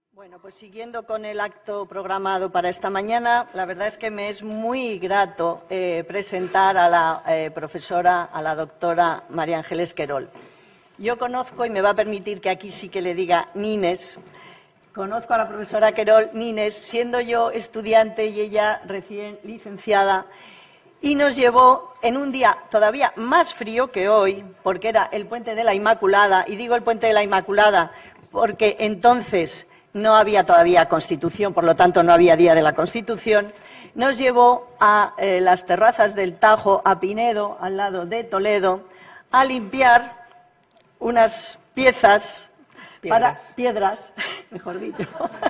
Bueno, pues siguiendo con el acto programado para esta mañana, la verdad es que me es muy grato presentar a la profesora, a la doctora María Ángeles Querol. Yo conozco, y me va a permitir que aquí sí que le diga Nines, conozco a la profesora Querol Nines, siendo yo estudiante y ella recién licenciada, y nos llevó en un día todavía más frío que hoy, porque era el Puente de la Inmaculada, y digo el Puente de la Inmaculada porque entonces no había todavía Constitución, por lo tanto no había Día de la Constitución, nos llevó a las terrazas del Tajo, a Pinedo, al lado de Toledo, a limpiar unas piedras, mejor dicho,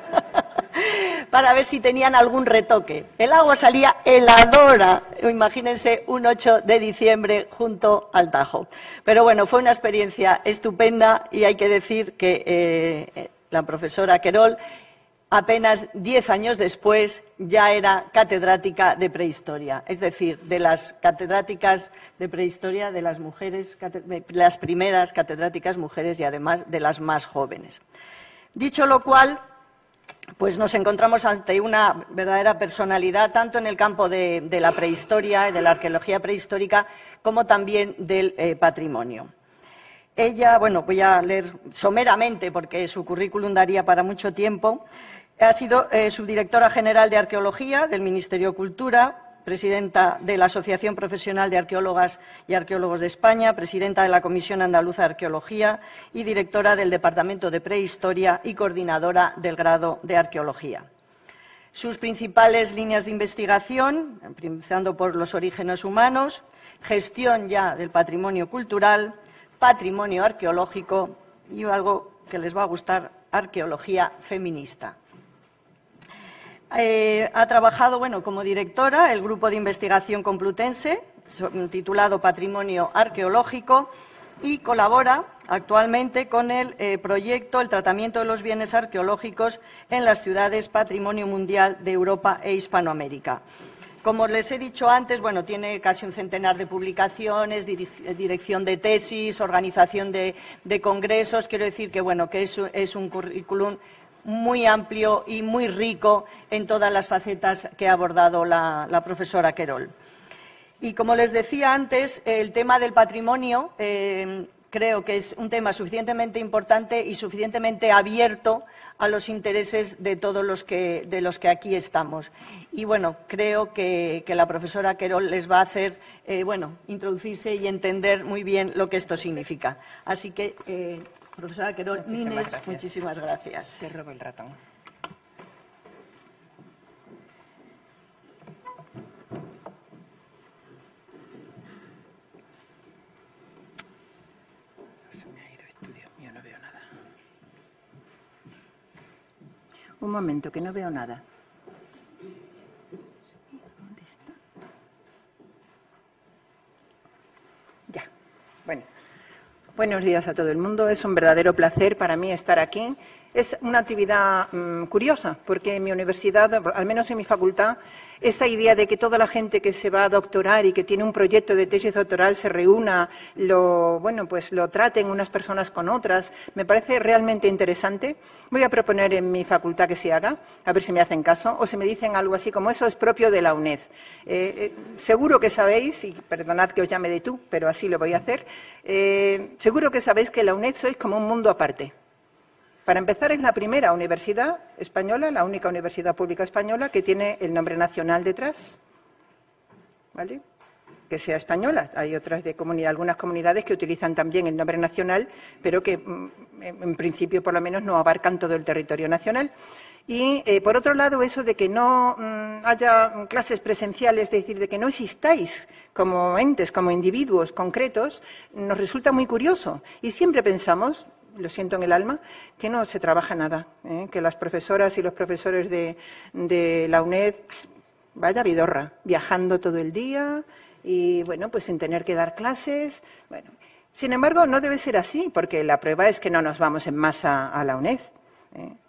para ver si tenían algún retoque. El agua salía heladora, imagínense un 8 de diciembre junto al Tajo. Pero bueno, fue una experiencia estupenda y hay que decir que la profesora Querol, apenas 10 años después, ya era catedrática de prehistoria, es decir, de las catedráticas de prehistoria de las mujeres, las primeras catedráticas mujeres y además de las más jóvenes. Dicho lo cual, pues nos encontramos ante una verdadera personalidad, tanto en el campo de la prehistoria y de la arqueología prehistórica, como también del patrimonio. Ella, bueno, voy a leer someramente porque su currículum daría para mucho tiempo. Ha sido subdirectora general de Arqueología del Ministerio de Cultura, presidenta de la Asociación Profesional de Arqueólogas y Arqueólogos de España, presidenta de la Comisión Andaluza de Arqueología y directora del Departamento de Prehistoria y coordinadora del grado de Arqueología. Sus principales líneas de investigación, empezando por los orígenes humanos, gestión ya del patrimonio cultural, patrimonio arqueológico y algo que les va a gustar, arqueología feminista. Ha trabajado, bueno, como directora el grupo de investigación complutense titulado Patrimonio Arqueológico y colabora actualmente con el proyecto El tratamiento de los bienes arqueológicos en las ciudades Patrimonio Mundial de Europa e Hispanoamérica. Como les he dicho antes, bueno, tiene casi un centenar de publicaciones, dirección de tesis, organización de congresos. Quiero decir que, bueno, que es un currículum muy amplio y muy rico en todas las facetas que ha abordado la profesora Querol. Y como les decía antes, el tema del patrimonio creo que es un tema suficientemente importante y suficientemente abierto a los intereses de todos los que aquí estamos. Y bueno, creo que la profesora Querol les va a hacer introducirse y entender muy bien lo que esto significa. Así que, profesora Querol, Nines, muchísimas gracias. Te robo el ratón. Un momento, que no veo nada. ¿Dónde está? Ya. Bueno. Buenos días a todo el mundo. Es un verdadero placer para mí estar aquí. Es una actividad curiosa, porque en mi universidad, al menos en mi facultad, esa idea de que toda la gente que se va a doctorar y que tiene un proyecto de tesis doctoral se reúna, lo traten unas personas con otras, me parece realmente interesante. Voy a proponer en mi facultad que se haga, a ver si me hacen caso, o si me dicen algo así como eso es propio de la UNED. Seguro que sabéis, y perdonad que os llame de tú, pero así lo voy a hacer, seguro que sabéis que la UNED sois como un mundo aparte. Para empezar, es la primera universidad española, la única universidad pública española que tiene el nombre nacional detrás, ¿vale? Que sea española. Hay otras algunas comunidades que utilizan también el nombre nacional, pero que en principio por lo menos no abarcan todo el territorio nacional. Y por otro lado, eso de que no haya clases presenciales, es decir, de que no existáis como entes, como individuos concretos, nos resulta muy curioso. Y siempre pensamos, lo siento en el alma, que no se trabaja nada, que las profesoras y los profesores de la UNED, vaya vidorra, viajando todo el día y, bueno, pues sin tener que dar clases. Bueno, sin embargo, no debe ser así, porque la prueba es que no nos vamos en masa a la UNED. Bueno,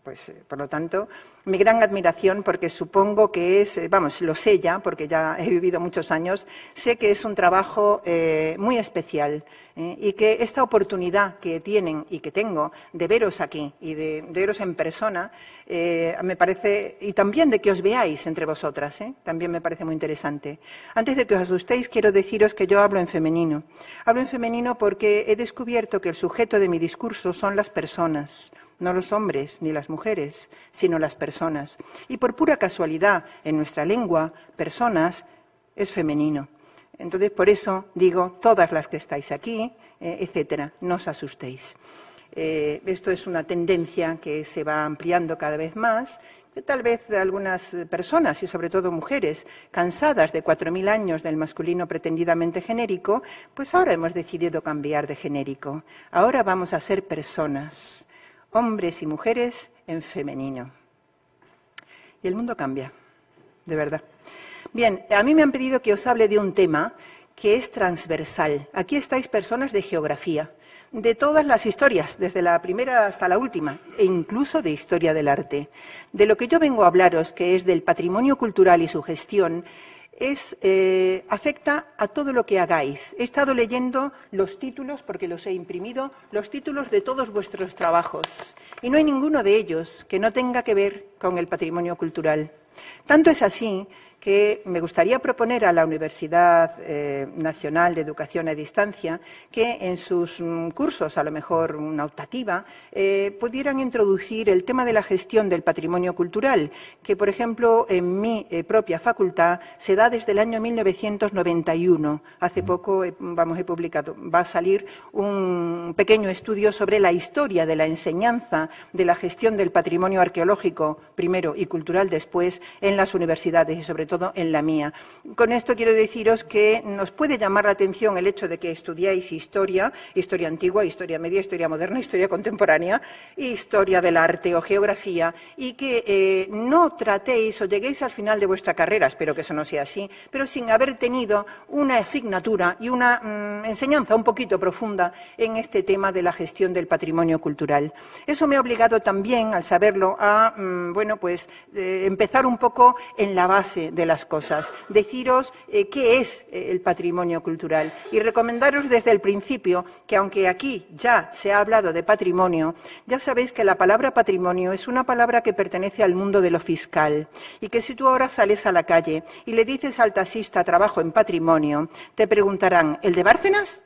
Por lo tanto, mi gran admiración, porque supongo que es, lo sé ya, porque ya he vivido muchos años, sé que es un trabajo muy especial y que esta oportunidad que tienen y que tengo de veros aquí y de veros en persona, me parece, y también de que os veáis entre vosotras, también me parece muy interesante. Antes de que os asustéis, quiero deciros que yo hablo en femenino. Hablo en femenino porque he descubierto que el sujeto de mi discurso son las personas, no los hombres ni las mujeres, sino las personas. Y por pura casualidad, en nuestra lengua, personas es femenino. Entonces, por eso digo, todas las que estáis aquí, etcétera, no os asustéis. Esto es una tendencia que se va ampliando cada vez más, que tal vez algunas personas, y sobre todo mujeres, cansadas de 4000 años del masculino pretendidamente genérico, pues ahora hemos decidido cambiar de genérico. Ahora vamos a ser personas, hombres y mujeres en femenino. Y el mundo cambia, de verdad. Bien, a mí me han pedido que os hable de un tema que es transversal. Aquí estáis personas de geografía, de todas las historias, desde la primera hasta la última, e incluso de historia del arte. De lo que yo vengo a hablaros, que es del patrimonio cultural y su gestión, afecta a todo lo que hagáis. He estado leyendo los títulos, porque los he imprimido, los títulos de todos vuestros trabajos, y no hay ninguno de ellos que no tenga que ver con el patrimonio cultural. Tanto es así que me gustaría proponer a la Universidad Nacional de Educación a Distancia que en sus cursos, a lo mejor una optativa, pudieran introducir el tema de la gestión del patrimonio cultural, que, por ejemplo, en mi propia facultad se da desde el año 1991. Hace poco he publicado, va a salir un pequeño estudio sobre la historia de la enseñanza de la gestión del patrimonio arqueológico primero y cultural después en las universidades y sobre todo en la mía. Con esto quiero deciros que nos puede llamar la atención el hecho de que estudiáis historia, historia antigua, historia media, historia moderna, historia contemporánea, historia del arte o geografía, y que no tratéis o lleguéis al final de vuestra carrera, espero que eso no sea así, pero sin haber tenido una asignatura y una enseñanza un poquito profunda en este tema de la gestión del patrimonio cultural. Eso me ha obligado también, al saberlo, a empezar un poco en la base de las cosas, deciros qué es el patrimonio cultural y recomendaros desde el principio que, aunque aquí ya se ha hablado de patrimonio, ya sabéis que la palabra patrimonio es una palabra que pertenece al mundo de lo fiscal y que si tú ahora sales a la calle y le dices al taxista trabajo en patrimonio, te preguntarán, ¿el de Bárcenas?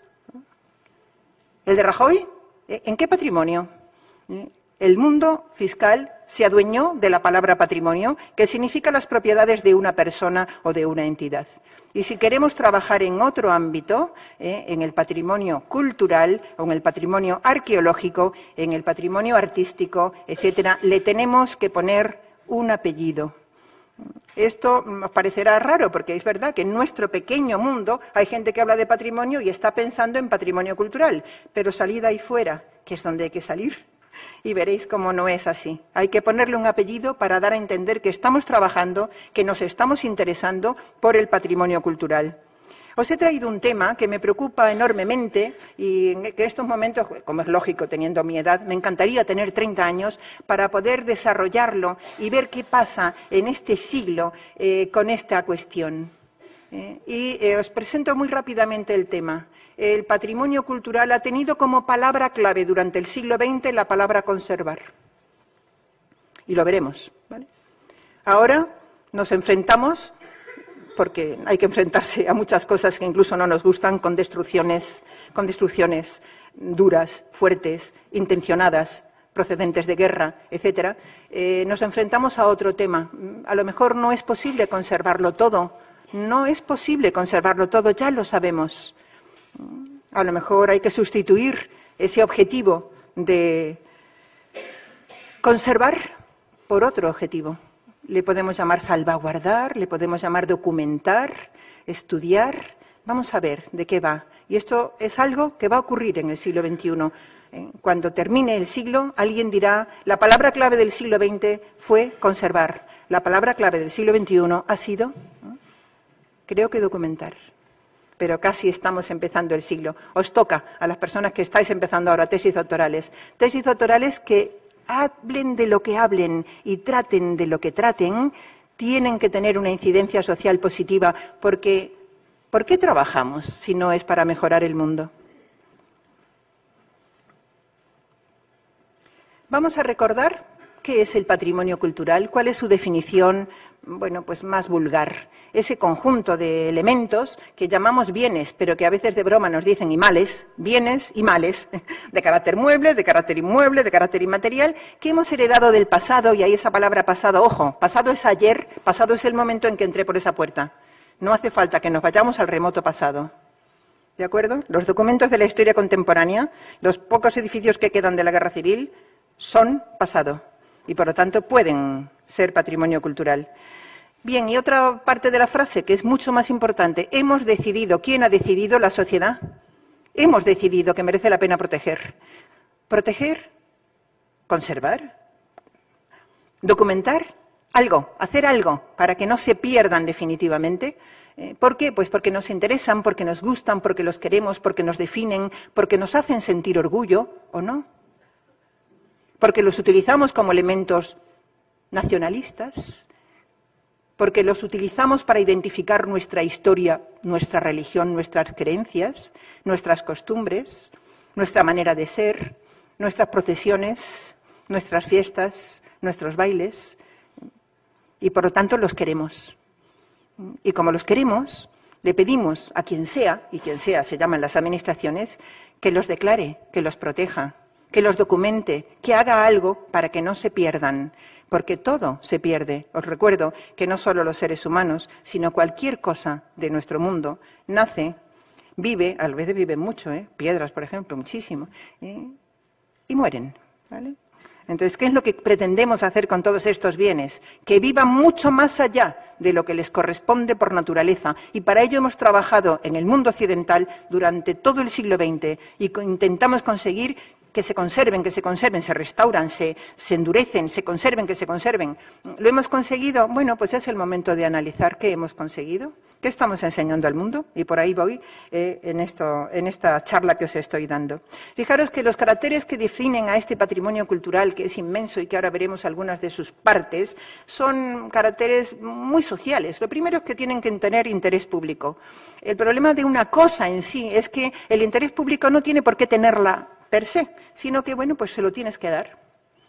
¿El de Rajoy? ¿En qué patrimonio? El mundo fiscal se adueñó de la palabra patrimonio, que significa las propiedades de una persona o de una entidad. Y si queremos trabajar en otro ámbito, en el patrimonio cultural o en el patrimonio arqueológico, en el patrimonio artístico, etcétera, le tenemos que poner un apellido. Esto os parecerá raro, porque es verdad que en nuestro pequeño mundo hay gente que habla de patrimonio y está pensando en patrimonio cultural, pero salid ahí fuera, que es donde hay que salir, y veréis cómo no es así. Hay que ponerle un apellido para dar a entender que estamos trabajando, que nos estamos interesando por el patrimonio cultural. Os he traído un tema que me preocupa enormemente y que en estos momentos, como es lógico teniendo mi edad, me encantaría tener 30 años para poder desarrollarlo y ver qué pasa en este siglo con esta cuestión. Os presento muy rápidamente el tema. El patrimonio cultural ha tenido como palabra clave durante el siglo XX la palabra conservar. Y lo veremos, ¿vale? Ahora nos enfrentamos, porque hay que enfrentarse a muchas cosas que incluso no nos gustan, con destrucciones duras, fuertes, intencionadas, procedentes de guerra, etcétera. Nos enfrentamos a otro tema. A lo mejor no es posible conservarlo todo. No es posible conservarlo todo, ya lo sabemos. A lo mejor hay que sustituir ese objetivo de conservar por otro objetivo. Le podemos llamar salvaguardar, le podemos llamar documentar, estudiar. Vamos a ver de qué va. Y esto es algo que va a ocurrir en el siglo XXI. Cuando termine el siglo, alguien dirá, la palabra clave del siglo XX fue conservar. La palabra clave del siglo XXI ha sido, creo que documentar. Pero casi estamos empezando el siglo. Os toca a las personas que estáis empezando ahora tesis doctorales. Tesis doctorales que hablen de lo que hablen y traten de lo que traten, tienen que tener una incidencia social positiva, porque ¿por qué trabajamos si no es para mejorar el mundo? Vamos a recordar qué es el patrimonio cultural, cuál es su definición, bueno, pues más vulgar. Ese conjunto de elementos que llamamos bienes, pero que a veces de broma nos dicen y males, bienes y males, de carácter mueble, de carácter inmueble, de carácter inmaterial, que hemos heredado del pasado, y ahí esa palabra pasado, ojo, pasado es ayer, pasado es el momento en que entré por esa puerta. No hace falta que nos vayamos al remoto pasado. ¿De acuerdo? Los documentos de la historia contemporánea, los pocos edificios que quedan de la Guerra Civil, son pasado y, por lo tanto, pueden ser patrimonio cultural. Bien, y otra parte de la frase que es mucho más importante. Hemos decidido. ¿Quién ha decidido? La sociedad. Hemos decidido que merece la pena proteger. Proteger, conservar, documentar algo, hacer algo para que no se pierdan definitivamente. ¿Por qué? Pues porque nos interesan, porque nos gustan, porque los queremos, porque nos definen, porque nos hacen sentir orgullo, ¿o no? Porque los utilizamos como elementos nacionalistas, porque los utilizamos para identificar nuestra historia, nuestra religión, nuestras creencias, nuestras costumbres, nuestra manera de ser, nuestras procesiones, nuestras fiestas, nuestros bailes, y por lo tanto los queremos. Y como los queremos, le pedimos a quien sea, y quien sea se llaman las administraciones, que los declare, que los proteja, que los documente, que haga algo para que no se pierdan, porque todo se pierde. Os recuerdo que no solo los seres humanos, sino cualquier cosa de nuestro mundo nace, vive, a veces viven mucho, piedras, por ejemplo, muchísimo, y mueren, ¿vale? Entonces, ¿qué es lo que pretendemos hacer con todos estos bienes? Que vivan mucho más allá de lo que les corresponde por naturaleza. Y para ello hemos trabajado en el mundo occidental durante todo el siglo XX y intentamos conseguir que se conserven, se restauran, se endurecen, se conserven, que se conserven. ¿Lo hemos conseguido? Bueno, pues es el momento de analizar qué hemos conseguido, qué estamos enseñando al mundo, y por ahí voy en esta charla que os estoy dando. Fijaros que los caracteres que definen a este patrimonio cultural, que es inmenso y que ahora veremos algunas de sus partes, son caracteres muy sociales. Lo primero es que tienen que tener interés público. El problema de una cosa en sí es que el interés público no tiene por qué tenerla per se, sino que, bueno, pues se lo tienes que dar.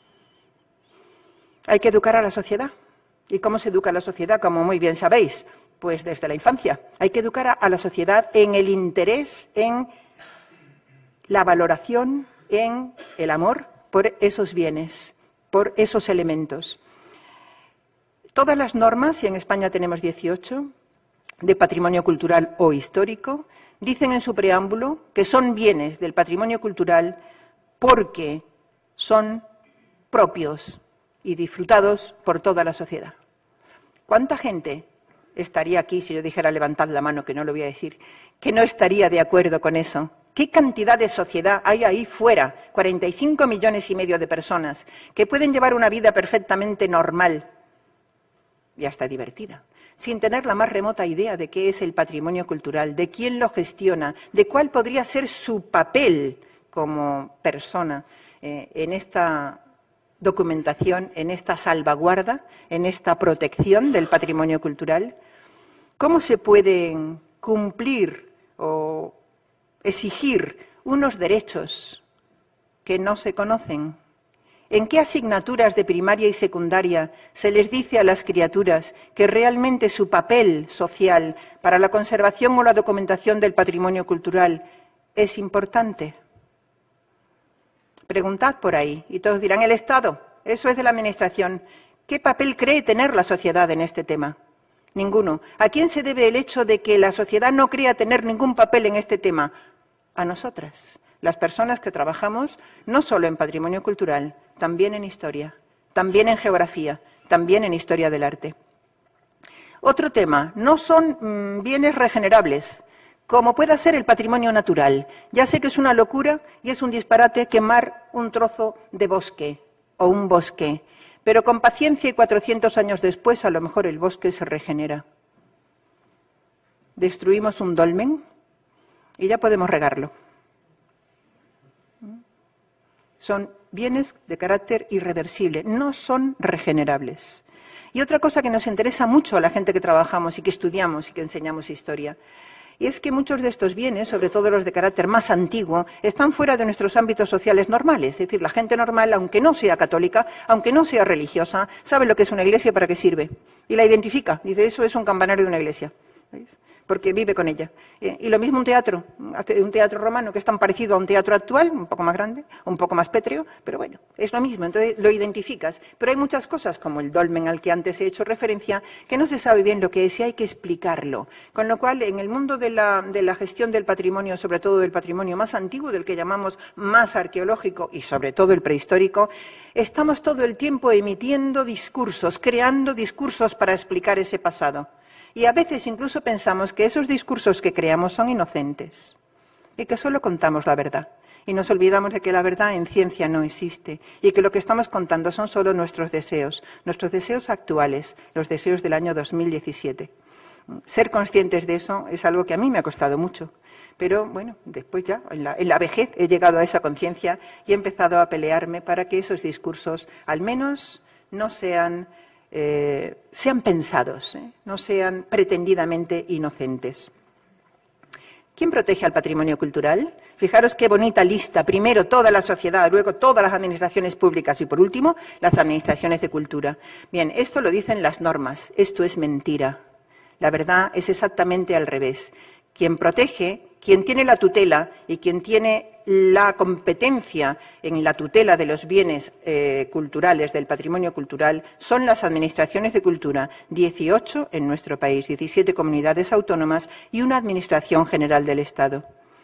Hay que educar a la sociedad. ¿Y cómo se educa a la sociedad? Como muy bien sabéis, pues desde la infancia. Hay que educar a la sociedad en el interés, en la valoración, en el amor por esos bienes, por esos elementos. Todas las normas, y en España tenemos 18, de patrimonio cultural o histórico, dicen en su preámbulo que son bienes del patrimonio cultural porque son propios y disfrutados por toda la sociedad. ¿Cuánta gente estaría aquí, si yo dijera levantad la mano, que no lo voy a decir, que no estaría de acuerdo con eso? ¿Qué cantidad de sociedad hay ahí fuera? 45 millones y medio de personas que pueden llevar una vida perfectamente normal y hasta divertida, sin tener la más remota idea de qué es el patrimonio cultural, de quién lo gestiona, de cuál podría ser su papel como persona en esta documentación, en esta salvaguarda, en esta protección del patrimonio cultural. ¿Cómo se pueden cumplir o exigir unos derechos que no se conocen? ¿En qué asignaturas de primaria y secundaria se les dice a las criaturas que realmente su papel social para la conservación o la documentación del patrimonio cultural es importante? Preguntad por ahí y todos dirán, el Estado, eso es de la Administración. ¿Qué papel cree tener la sociedad en este tema? Ninguno. ¿A quién se debe el hecho de que la sociedad no crea tener ningún papel en este tema? A nosotras, las personas que trabajamos no solo en patrimonio cultural, también en historia, también en geografía, también en historia del arte. Otro tema, no son bienes regenerables, como pueda ser el patrimonio natural. Ya sé que es una locura y es un disparate quemar un trozo de bosque o un bosque, pero con paciencia y 400 años después a lo mejor el bosque se regenera. Destruimos un dolmen y ya podemos regarlo. Son bienes de carácter irreversible, no son regenerables. Y otra cosa que nos interesa mucho a la gente que trabajamos y que estudiamos y que enseñamos historia, y es que muchos de estos bienes, sobre todo los de carácter más antiguo, están fuera de nuestros ámbitos sociales normales. Es decir, la gente normal, aunque no sea católica, aunque no sea religiosa, sabe lo que es una iglesia y para qué sirve. Y la identifica. Dice, eso es un campanario de una iglesia. ¿Veis? Porque vive con ella. Y lo mismo un teatro romano que es tan parecido a un teatro actual, un poco más grande, un poco más pétreo, pero bueno, es lo mismo, entonces lo identificas. Pero hay muchas cosas, como el dolmen al que antes he hecho referencia, que no se sabe bien lo que es y hay que explicarlo. Con lo cual, en el mundo de la gestión del patrimonio, sobre todo del patrimonio más antiguo, del que llamamos más arqueológico y sobre todo el prehistórico, estamos todo el tiempo emitiendo discursos, creando discursos para explicar ese pasado. Y a veces incluso pensamos que esos discursos que creamos son inocentes y que solo contamos la verdad. Y nos olvidamos de que la verdad en ciencia no existe y que lo que estamos contando son solo nuestros deseos actuales, los deseos del año 2017. Ser conscientes de eso es algo que a mí me ha costado mucho. Pero bueno, después ya, en la vejez, he llegado a esa conciencia y he empezado a pelearme para que esos discursos al menos no sean pensados, no sean pretendidamente inocentes. ¿Quién protege al patrimonio cultural? Fijaros qué bonita lista. Primero toda la sociedad, luego todas las administraciones públicas y por último las administraciones de cultura. Bien, esto lo dicen las normas. Esto es mentira. La verdad es exactamente al revés. Quien protege, quien tiene la tutela y quien tiene la competencia en la tutela de los bienes culturales, del patrimonio cultural, son las administraciones de cultura, 18 en nuestro país, 17 comunidades autónomas y una Administración General del Estado.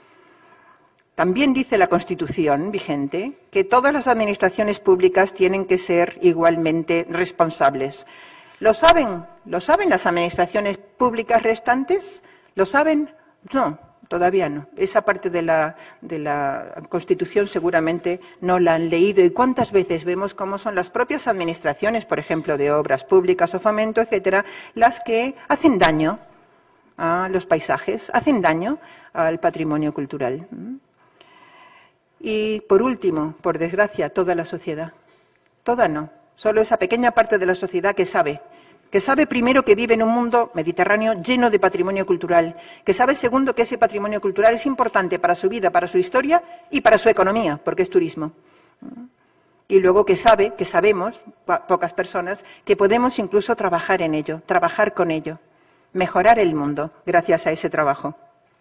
También dice la Constitución vigente que todas las administraciones públicas tienen que ser igualmente responsables. ¿Lo saben? ¿Lo saben las administraciones públicas restantes? ¿Lo saben? No, todavía no. Esa parte de la Constitución seguramente no la han leído. ¿Y cuántas veces vemos cómo son las propias administraciones, por ejemplo, de obras públicas o fomento, etcétera, las que hacen daño a los paisajes, hacen daño al patrimonio cultural? Y por último, por desgracia, toda la sociedad. Toda no. Solo esa pequeña parte de la sociedad que sabe primero que vive en un mundo mediterráneo lleno de patrimonio cultural, que sabe segundo que ese patrimonio cultural es importante para su vida, para su historia y para su economía, porque es turismo. Y luego que sabemos, pocas personas, que podemos incluso trabajar en ello, trabajar con ello, mejorar el mundo gracias a ese trabajo.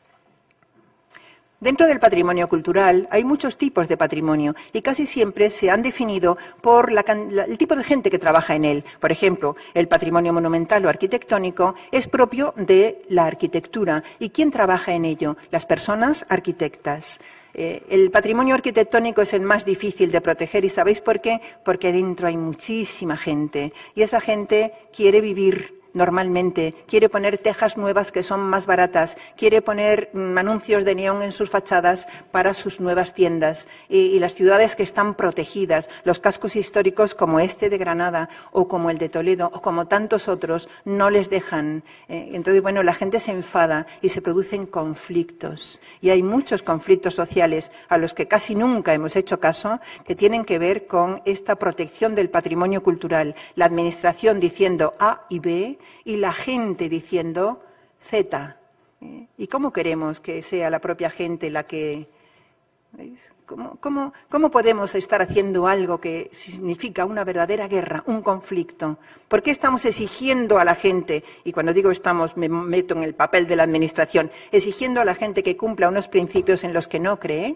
Dentro del patrimonio cultural hay muchos tipos de patrimonio y casi siempre se han definido por el tipo de gente que trabaja en él. Por ejemplo, el patrimonio monumental o arquitectónico es propio de la arquitectura. ¿Y quién trabaja en ello? Las personas arquitectas. El patrimonio arquitectónico es el más difícil de proteger. ¿Y sabéis por qué? Porque dentro hay muchísima gente y esa gente quiere vivir normalmente, quiere poner tejas nuevas que son más baratas, quiere poner anuncios de neón en sus fachadas para sus nuevas tiendas y las ciudades que están protegidas, los cascos históricos como este de Granada o como el de Toledo o como tantos otros no les dejan. Entonces, bueno, la gente se enfada y se producen conflictos y hay muchos conflictos sociales a los que casi nunca hemos hecho caso que tienen que ver con esta protección del patrimonio cultural, la administración diciendo A y B y la gente diciendo Z. ¿Y cómo queremos que sea la propia gente la que... ¿Veis? ¿Cómo podemos estar haciendo algo que significa una verdadera guerra, un conflicto? ¿Por qué estamos exigiendo a la gente, y cuando digo estamos me meto en el papel de la administración, exigiendo a la gente que cumpla unos principios en los que no cree?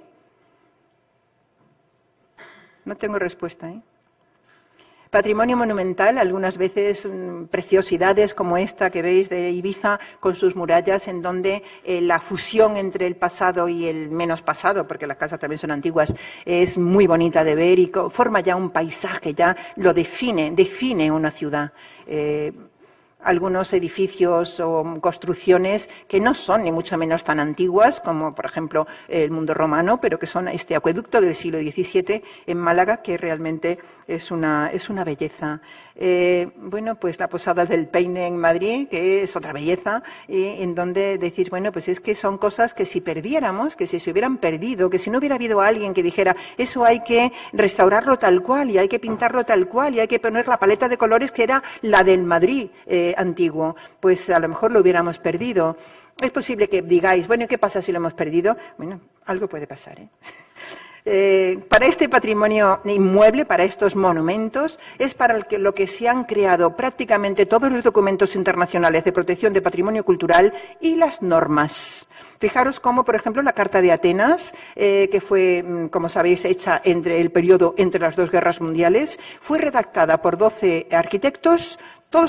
No tengo respuesta, ¿eh? Patrimonio monumental, algunas veces preciosidades como esta que veis de Ibiza con sus murallas en donde la fusión entre el pasado y el menos pasado, porque las casas también son antiguas, es muy bonita de ver y forma ya un paisaje, ya lo define una ciudad. algunos edificios o construcciones que no son ni mucho menos tan antiguas como, por ejemplo, el mundo romano, pero que son este acueducto del siglo XVII en Málaga, que realmente es una belleza. Bueno, pues la Posada del Peine en Madrid, que es otra belleza, en donde decir, bueno, pues es que son cosas que si perdiéramos, que si se hubieran perdido, que si no hubiera habido alguien que dijera, eso hay que restaurarlo tal cual y hay que pintarlo tal cual y hay que poner la paleta de colores que era la del Madrid antiguo, pues a lo mejor lo hubiéramos perdido. Es posible que digáis, bueno, ¿y qué pasa si lo hemos perdido? Bueno, algo puede pasar, ¿eh? Para este patrimonio inmueble, para estos monumentos, es para lo que se han creado prácticamente todos los documentos internacionales de protección de patrimonio cultural y las normas. Fijaros cómo, por ejemplo, la Carta de Atenas, que fue, como sabéis, hecha entre el periodo entre las dos guerras mundiales, fue redactada por 12 arquitectos,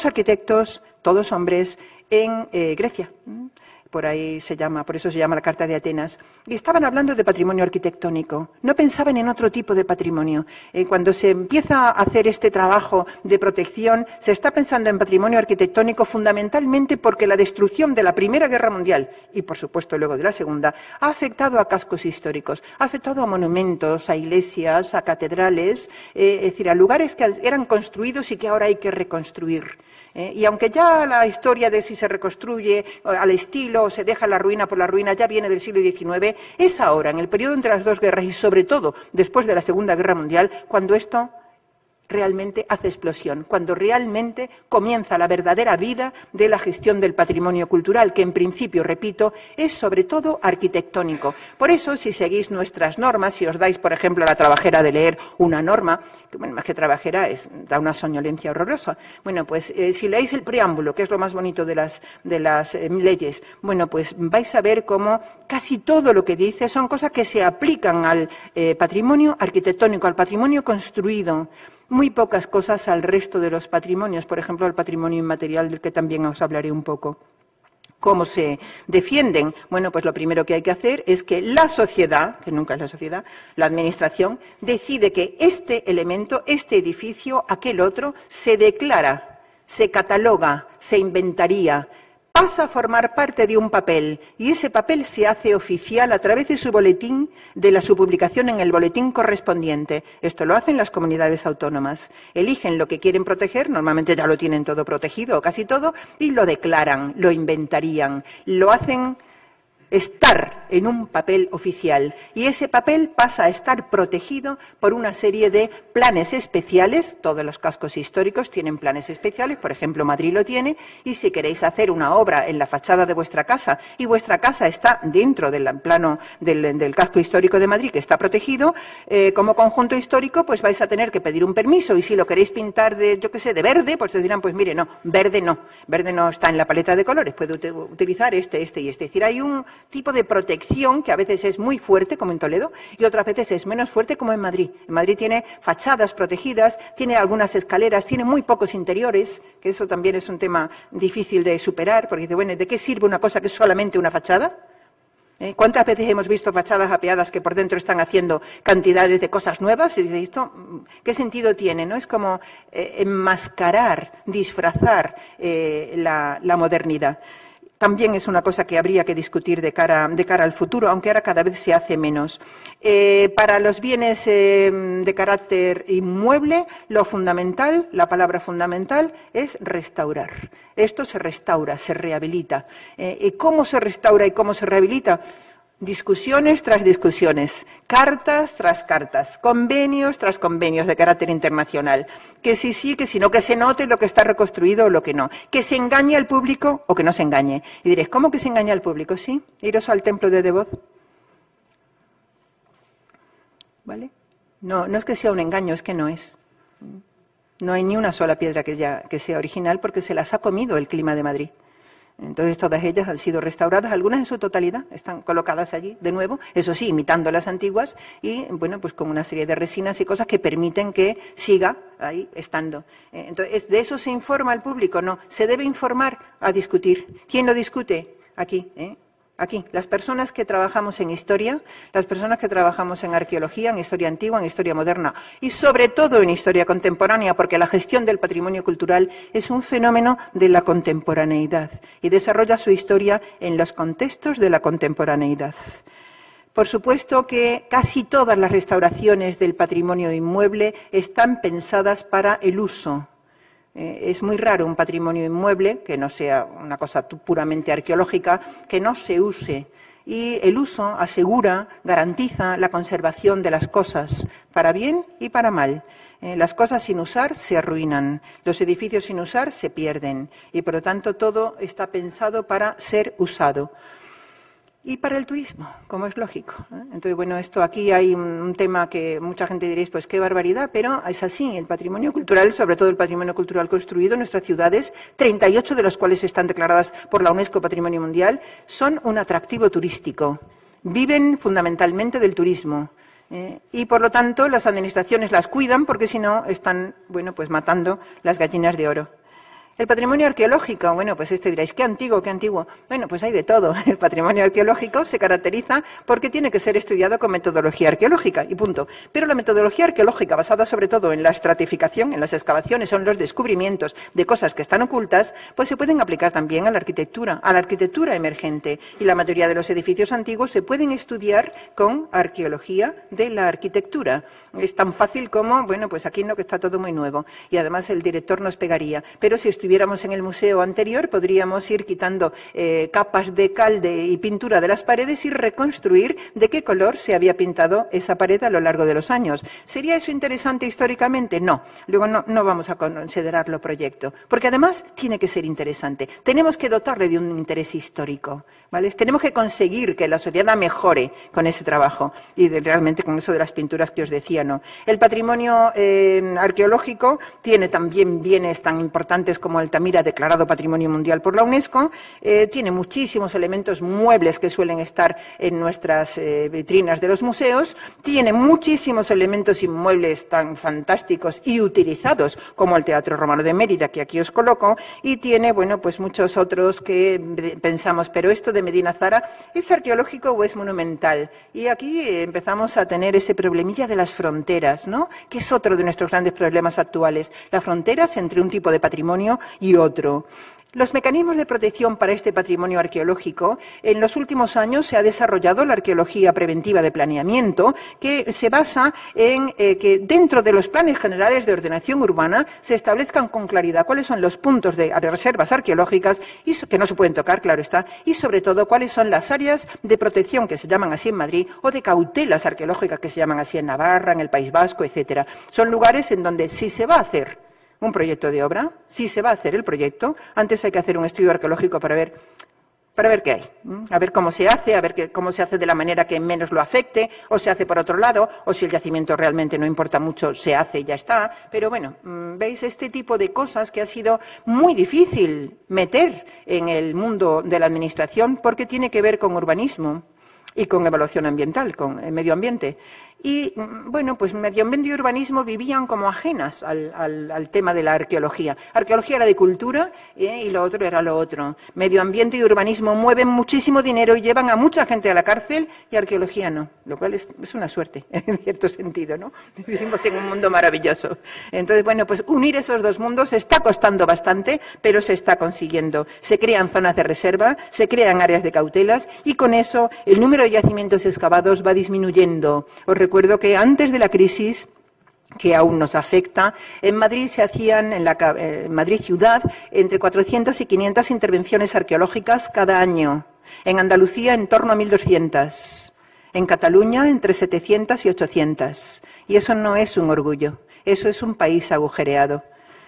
todos hombres, en Grecia. Por eso se llama la Carta de Atenas. Y estaban hablando de patrimonio arquitectónico. No pensaban en otro tipo de patrimonio. Cuando se empieza a hacer este trabajo de protección, se está pensando en patrimonio arquitectónico fundamentalmente porque la destrucción de la Primera Guerra Mundial y, por supuesto, luego de la Segunda, ha afectado a cascos históricos, ha afectado a monumentos, a iglesias, a catedrales, es decir, a lugares que eran construidos y que ahora hay que reconstruir. Y aunque ya la historia de si se reconstruye al estilo o se deja la ruina por la ruina ya viene del siglo XIX, es ahora, en el periodo entre las dos guerras y sobre todo después de la Segunda Guerra Mundial, cuando esto realmente hace explosión, cuando realmente comienza la verdadera vida de la gestión del patrimonio cultural, que en principio, repito, es sobre todo arquitectónico. Por eso, si seguís nuestras normas, si os dais, por ejemplo, a la trabajera de leer una norma, que bueno, más que trabajera, da una soñolencia horrorosa. Bueno, pues si leéis el preámbulo, que es lo más bonito de las leyes, bueno, pues vais a ver cómo casi todo lo que dice son cosas que se aplican al patrimonio arquitectónico, al patrimonio construido. Muy pocas cosas al resto de los patrimonios, por ejemplo, al patrimonio inmaterial, del que también os hablaré un poco. ¿Cómo se defienden? Bueno, pues lo primero que hay que hacer es que la sociedad, que nunca es la sociedad, la administración, decide que este elemento, este edificio, aquel otro, se declara, se cataloga, se inventaría, pasa a formar parte de un papel y ese papel se hace oficial a través de su boletín, de su publicación en el boletín correspondiente. Esto lo hacen las comunidades autónomas. Eligen lo que quieren proteger, normalmente ya lo tienen todo protegido o casi todo, y lo declaran, lo inventarían, lo hacen estar en un papel oficial y ese papel pasa a estar protegido por una serie de planes especiales. Todos los cascos históricos tienen planes especiales, por ejemplo Madrid lo tiene, y si queréis hacer una obra en la fachada de vuestra casa y vuestra casa está dentro del plano del casco histórico de Madrid que está protegido, como conjunto histórico, pues vais a tener que pedir un permiso y si lo queréis pintar de, yo qué sé, de verde, pues te dirán, pues mire, no, verde no está en la paleta de colores, puede utilizar este y este. Es decir, hay un tipo de protección que a veces es muy fuerte, como en Toledo, y otras veces es menos fuerte, como en Madrid. En Madrid tiene fachadas protegidas, tiene algunas escaleras, tiene muy pocos interiores, que eso también es un tema difícil de superar, porque dice, bueno, ¿de qué sirve una cosa que es solamente una fachada? ¿Cuántas veces hemos visto fachadas apeadas que por dentro están haciendo cantidades de cosas nuevas? Y dice, ¿esto qué sentido tiene? ¿No? Es como enmascarar, disfrazar la modernidad. También es una cosa que habría que discutir de cara al futuro, aunque ahora cada vez se hace menos. Para los bienes de carácter inmueble, lo fundamental, la palabra fundamental, es restaurar. Esto se restaura, se rehabilita. ¿Y cómo se restaura y cómo se rehabilita? Discusiones tras discusiones, cartas tras cartas, convenios tras convenios de carácter internacional. Que sí, que si no, que se note lo que está reconstruido o lo que no. Que se engañe al público o que no se engañe. Y diréis, ¿cómo que se engaña al público? Sí, iros al templo de Devot. ¿Vale? No es que sea un engaño, es que no es. No hay ni una sola piedra que sea original porque se las ha comido el clima de Madrid. Entonces todas ellas han sido restauradas, algunas en su totalidad están colocadas allí de nuevo, eso sí, imitando las antiguas y bueno, pues con una serie de resinas y cosas que permiten que siga ahí estando. Entonces, ¿de eso se informa al público? No, se debe informar a discutir. ¿Quién lo discute? Aquí, Aquí, las personas que trabajamos en historia, las personas que trabajamos en arqueología, en historia antigua, en historia moderna y sobre todo en historia contemporánea, porque la gestión del patrimonio cultural es un fenómeno de la contemporaneidad y desarrolla su historia en los contextos de la contemporaneidad. Por supuesto que casi todas las restauraciones del patrimonio inmueble están pensadas para el uso. Es muy raro un patrimonio inmueble, que no sea una cosa puramente arqueológica, que no se use. Y el uso asegura, garantiza la conservación de las cosas, para bien y para mal. Las cosas sin usar se arruinan, los edificios sin usar se pierden. Y por lo tanto todo está pensado para ser usado. Y para el turismo, como es lógico. Entonces, bueno, esto aquí hay un tema que mucha gente diréis, pues qué barbaridad, pero es así. El patrimonio cultural, sobre todo el patrimonio cultural construido en nuestras ciudades, 38 de las cuales están declaradas por la UNESCO Patrimonio Mundial, son un atractivo turístico. Viven fundamentalmente del turismo. Y por lo tanto las administraciones las cuidan porque si no están, bueno, pues matando las gallinas de oro. El patrimonio arqueológico, bueno, pues diréis, qué antiguo, qué antiguo. Bueno, pues hay de todo. El patrimonio arqueológico se caracteriza porque tiene que ser estudiado con metodología arqueológica, y punto. Pero la metodología arqueológica, basada sobre todo en la estratificación, en las excavaciones, son los descubrimientos de cosas que están ocultas, pues se pueden aplicar también a la arquitectura emergente. Y la mayoría de los edificios antiguos se pueden estudiar con arqueología de la arquitectura. Es tan fácil como, bueno, pues aquí no, que está todo muy nuevo. Y además el director nos pegaría. Pero si estuviéramos en el museo anterior, podríamos ir quitando capas de cal y pintura de las paredes y reconstruir de qué color se había pintado esa pared a lo largo de los años. ¿Sería eso interesante históricamente? No. Luego no vamos a considerarlo proyecto, porque además tiene que ser interesante. Tenemos que dotarle de un interés histórico, ¿vale? Tenemos que conseguir que la sociedad mejore con ese trabajo y realmente con eso de las pinturas que os decía, ¿no? El patrimonio arqueológico tiene también bienes tan importantes como Altamira, declarado Patrimonio Mundial por la UNESCO, tiene muchísimos elementos muebles que suelen estar en nuestras vitrinas de los museos, tiene muchísimos elementos inmuebles tan fantásticos y utilizados como el Teatro Romano de Mérida, que aquí os coloco, y tiene, bueno, pues muchos otros que pensamos, pero esto de Medina Zara, ¿es arqueológico o es monumental? Y aquí empezamos a tener ese problemilla de las fronteras, ¿no? Que es otro de nuestros grandes problemas actuales, las fronteras entre un tipo de patrimonio y otro. Los mecanismos de protección para este patrimonio arqueológico, en los últimos años se ha desarrollado la arqueología preventiva de planeamiento, que se basa en que dentro de los planes generales de ordenación urbana se establezcan con claridad cuáles son los puntos de reservas arqueológicas, y que no se pueden tocar, claro está, y sobre todo cuáles son las áreas de protección que se llaman así en Madrid, o de cautelas arqueológicas que se llaman así en Navarra, en el País Vasco, etcétera. Son lugares en donde si se va a hacer un proyecto de obra, si se va a hacer el proyecto, antes hay que hacer un estudio arqueológico para ver qué hay, a ver cómo se hace, cómo se hace de la manera que menos lo afecte, o se hace por otro lado, o si el yacimiento realmente no importa mucho, se hace y ya está. Pero bueno, veis este tipo de cosas que ha sido muy difícil meter en el mundo de la administración porque tiene que ver con urbanismo y con evaluación ambiental, con el medio ambiente. Y, bueno, pues medio ambiente y urbanismo vivían como ajenas al tema de la arqueología. Arqueología era de cultura y lo otro era lo otro. Medio ambiente y urbanismo mueven muchísimo dinero y llevan a mucha gente a la cárcel, y arqueología no, lo cual es una suerte, en cierto sentido, ¿no? Vivimos en un mundo maravilloso. Entonces, bueno, pues unir esos dos mundos está costando bastante, pero se está consiguiendo. Se crean zonas de reserva, se crean áreas de cautelas, y con eso el número de yacimientos excavados va disminuyendo. Os recuerdo que antes de la crisis, que aún nos afecta, en Madrid se hacían, en Madrid ciudad, entre 400 y 500 intervenciones arqueológicas cada año. En Andalucía, en torno a 1.200. En Cataluña, entre 700 y 800. Y eso no es un orgullo, eso es un país agujereado.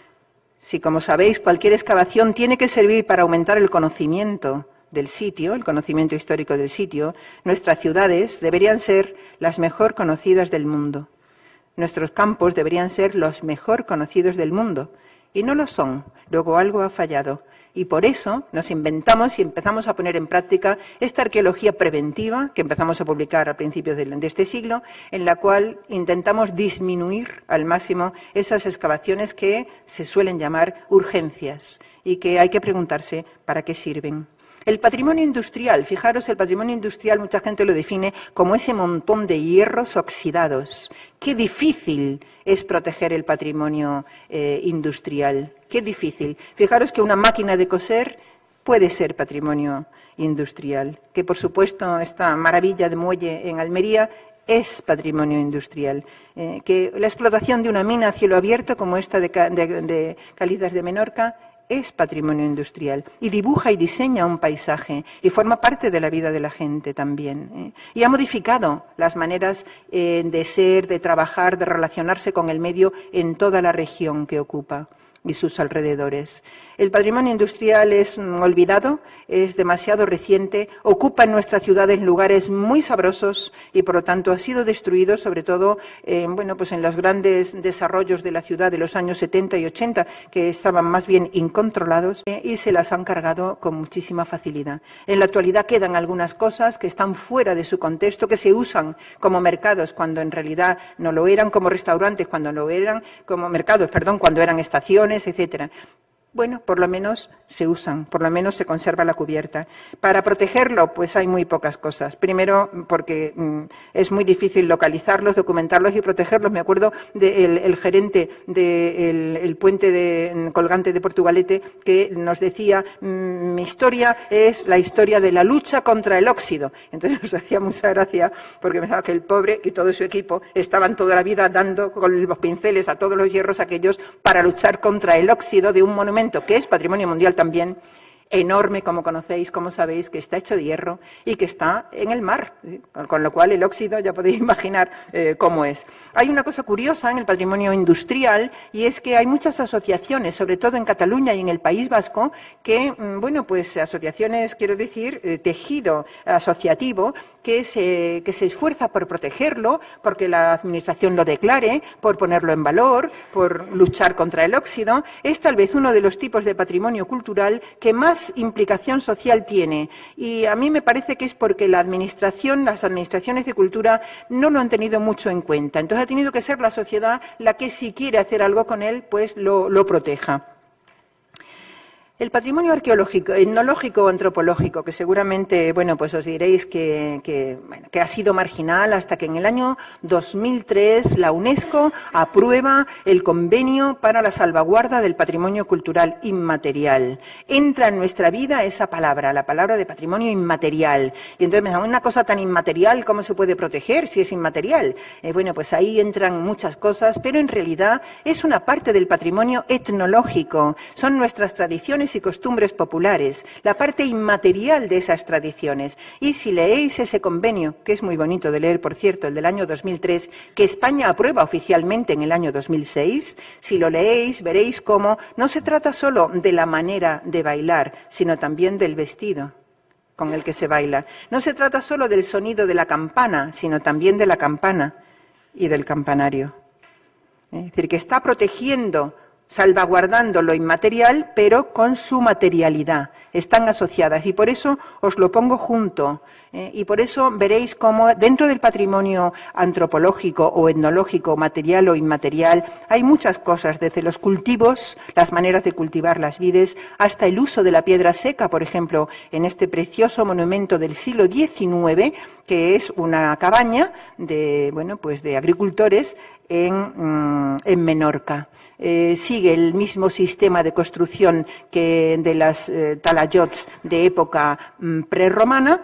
Si, como sabéis, cualquier excavación tiene que servir para aumentar el conocimiento del sitio, el conocimiento histórico del sitio, nuestras ciudades deberían ser las mejor conocidas del mundo. Nuestros campos deberían ser los mejor conocidos del mundo. Y no lo son. Luego algo ha fallado. Y por eso nos inventamos y empezamos a poner en práctica esta arqueología preventiva que empezamos a publicar a principios de este siglo, en la cual intentamos disminuir al máximo esas excavaciones que se suelen llamar urgencias y que hay que preguntarse para qué sirven. El patrimonio industrial, fijaros, el patrimonio industrial mucha gente lo define como ese montón de hierros oxidados. Qué difícil es proteger el patrimonio industrial, qué difícil. Fijaros que una máquina de coser puede ser patrimonio industrial, que por supuesto esta maravilla de muelle en Almería es patrimonio industrial, que la explotación de una mina a cielo abierto como esta de Calizas de Menorca es patrimonio industrial y dibuja y diseña un paisaje y forma parte de la vida de la gente también. Y ha modificado las maneras de ser, de trabajar, de relacionarse con el medio en toda la región que ocupa y sus alrededores. El patrimonio industrial es olvidado, es demasiado reciente, ocupa en nuestras ciudades lugares muy sabrosos y por lo tanto ha sido destruido, sobre todo pues en los grandes desarrollos de la ciudad de los años 70 y 80, que estaban más bien incontrolados y se las han cargado con muchísima facilidad. En la actualidad quedan algunas cosas que están fuera de su contexto, que se usan como mercados cuando en realidad no lo eran, como restaurantes cuando no eran, como mercados, perdón, cuando eran estaciones, etcétera. Bueno, por lo menos se usan, por lo menos se conserva la cubierta. Para protegerlo, pues hay muy pocas cosas. Primero, porque es muy difícil localizarlos, documentarlos y protegerlos. Me acuerdo del gerente del puente colgante de Portugalete que nos decía, mi historia es la historia de la lucha contra el óxido. Entonces nos hacía mucha gracia porque pensaba que el pobre y todo su equipo estaban toda la vida dando con los pinceles a todos los hierros aquellos para luchar contra el óxido de un monumento que es patrimonio mundial también, enorme, como conocéis, como sabéis, que está hecho de hierro y que está en el mar, con lo cual el óxido ya podéis imaginar cómo es. Hay una cosa curiosa en el patrimonio industrial y es que hay muchas asociaciones, sobre todo en Cataluña y en el País Vasco, que, pues asociaciones, quiero decir, tejido asociativo, que se esfuerza por protegerlo, porque la administración lo declare, por ponerlo en valor, por luchar contra el óxido. Es tal vez uno de los tipos de patrimonio cultural que más implicación social tiene y a mí me parece que es porque las administraciones de cultura no lo han tenido mucho en cuenta. Entonces ha tenido que ser la sociedad la que si quiere hacer algo con él, pues lo proteja. El patrimonio arqueológico, etnológico o antropológico, que seguramente, pues os diréis que ha sido marginal hasta que en el año 2003 la UNESCO aprueba el convenio para la salvaguarda del patrimonio cultural inmaterial. Entra en nuestra vida esa palabra, la palabra de patrimonio inmaterial. Y entonces, una cosa tan inmaterial, ¿cómo se puede proteger si es inmaterial? Pues ahí entran muchas cosas, pero en realidad es una parte del patrimonio etnológico. Son nuestras tradiciones y costumbres populares, la parte inmaterial de esas tradiciones. Y si leéis ese convenio, que es muy bonito de leer, por cierto, el del año 2003, que España aprueba oficialmente en el año 2006, si lo leéis veréis cómo no se trata solo de la manera de bailar, sino también del vestido con el que se baila. No se trata solo del sonido de la campana, sino también de la campana y del campanario. Es decir, que está protegiendo, salvaguardando lo inmaterial, pero con su materialidad. Están asociadas y por eso os lo pongo junto. Y por eso veréis cómo dentro del patrimonio antropológico o etnológico, material o inmaterial, hay muchas cosas, desde los cultivos, las maneras de cultivar las vides, hasta el uso de la piedra seca, por ejemplo, en este precioso monumento del siglo XIX, que es una cabaña de agricultores en Menorca. Sigue el mismo sistema de construcción que de las talayots de época prerromana,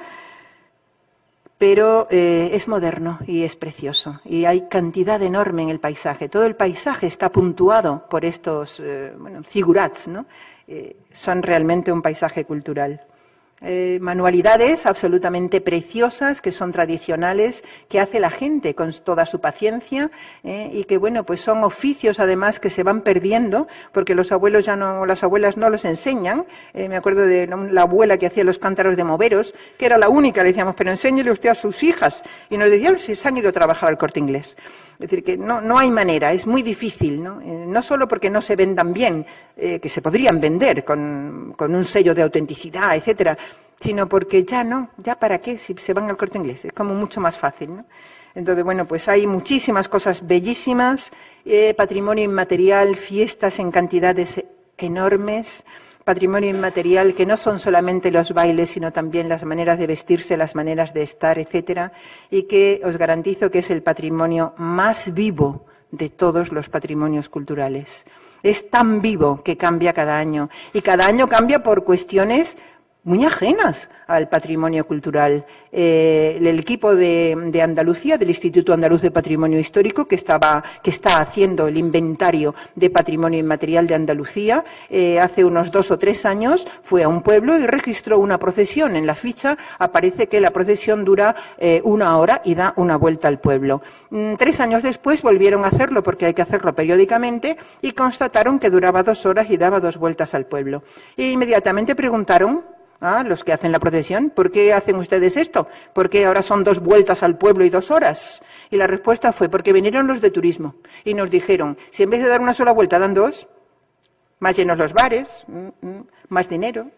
pero es moderno y es precioso. Y hay cantidad enorme en el paisaje. Todo el paisaje está puntuado por estos figurats, ¿no? Son realmente un paisaje cultural. Manualidades absolutamente preciosas que son tradicionales, que hace la gente con toda su paciencia y que pues son oficios además que se van perdiendo porque los abuelos las abuelas no los enseñan. Me acuerdo de la abuela que hacía los cántaros de moveros, que era la única, le decíamos, pero enséñele usted a sus hijas, y nos decían si se han ido a trabajar al Corte Inglés. Es decir, que no hay manera, es muy difícil, no solo porque no se vendan bien, que se podrían vender con un sello de autenticidad, etcétera, sino porque ya para qué si se van al Corte Inglés, es como mucho más fácil, ¿no? Entonces, pues hay muchísimas cosas bellísimas, patrimonio inmaterial, fiestas en cantidades enormes, patrimonio inmaterial, que no son solamente los bailes, sino también las maneras de vestirse, las maneras de estar, etcétera, y que os garantizo que es el patrimonio más vivo de todos los patrimonios culturales. Es tan vivo que cambia cada año, y cada año cambia por cuestiones muy ajenas al patrimonio cultural. El equipo de Andalucía, del Instituto Andaluz de Patrimonio Histórico, que está haciendo el inventario de patrimonio inmaterial de Andalucía, hace unos 2 o 3 años fue a un pueblo y registró una procesión. En la ficha aparece que la procesión dura 1 hora y da una vuelta al pueblo. 3 años después volvieron a hacerlo, porque hay que hacerlo periódicamente, y constataron que duraba 2 horas y daba 2 vueltas al pueblo. E inmediatamente preguntaron a los que hacen la procesión: ¿por qué hacen ustedes esto? ¿Por qué ahora son 2 vueltas al pueblo y 2 horas? Y la respuesta fue: porque vinieron los de turismo y nos dijeron, si en vez de dar una sola vuelta dan 2, más llenos los bares, más dinero,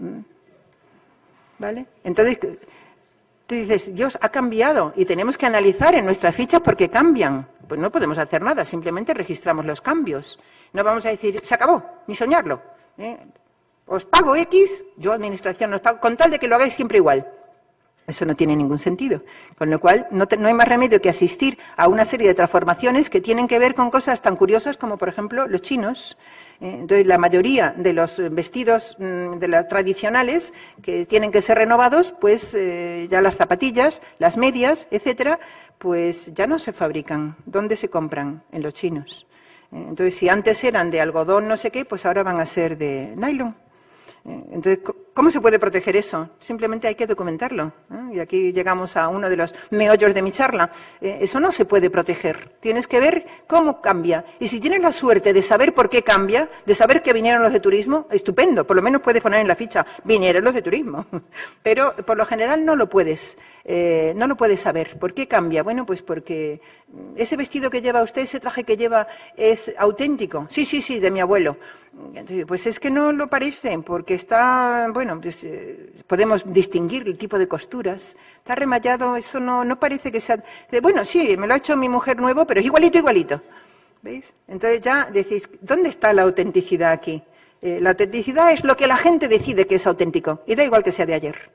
¿vale? Entonces, tú dices, Dios, ha cambiado y tenemos que analizar en nuestras fichas por qué cambian. Pues no podemos hacer nada, simplemente registramos los cambios. No vamos a decir, se acabó, ni soñarlo, os pago X, yo administración os pago, con tal de que lo hagáis siempre igual. Eso no tiene ningún sentido. Con lo cual, no hay más remedio que asistir a una serie de transformaciones que tienen que ver con cosas tan curiosas como, por ejemplo, los chinos. Entonces, la mayoría de los vestidos tradicionales que tienen que ser renovados, pues ya las zapatillas, las medias, etcétera, pues ya no se fabrican. ¿Dónde se compran? En los chinos. Entonces, si antes eran de algodón no sé qué, pues ahora van a ser de nylon. Entonces, ¿cómo se puede proteger eso? Simplemente hay que documentarlo. Y aquí llegamos a uno de los meollos de mi charla. Eso no se puede proteger. Tienes que ver cómo cambia. Y si tienes la suerte de saber por qué cambia, de saber que vinieron los de turismo, estupendo. Por lo menos puedes poner en la ficha, vinieron los de turismo. Pero por lo general no lo puedes saber. ¿Por qué cambia? Bueno, pues porque ese vestido que lleva usted, ese traje que lleva, es auténtico. Sí, de mi abuelo. Pues es que no lo parece, porque está, bueno, pues podemos distinguir el tipo de costuras. Está remallado, eso no parece que sea. Bueno, sí, me lo ha hecho mi mujer nuevo, pero es igualito. ¿Veis? Entonces ya decís, ¿dónde está la autenticidad aquí? La autenticidad es lo que la gente decide que es auténtico, y da igual que sea de ayer.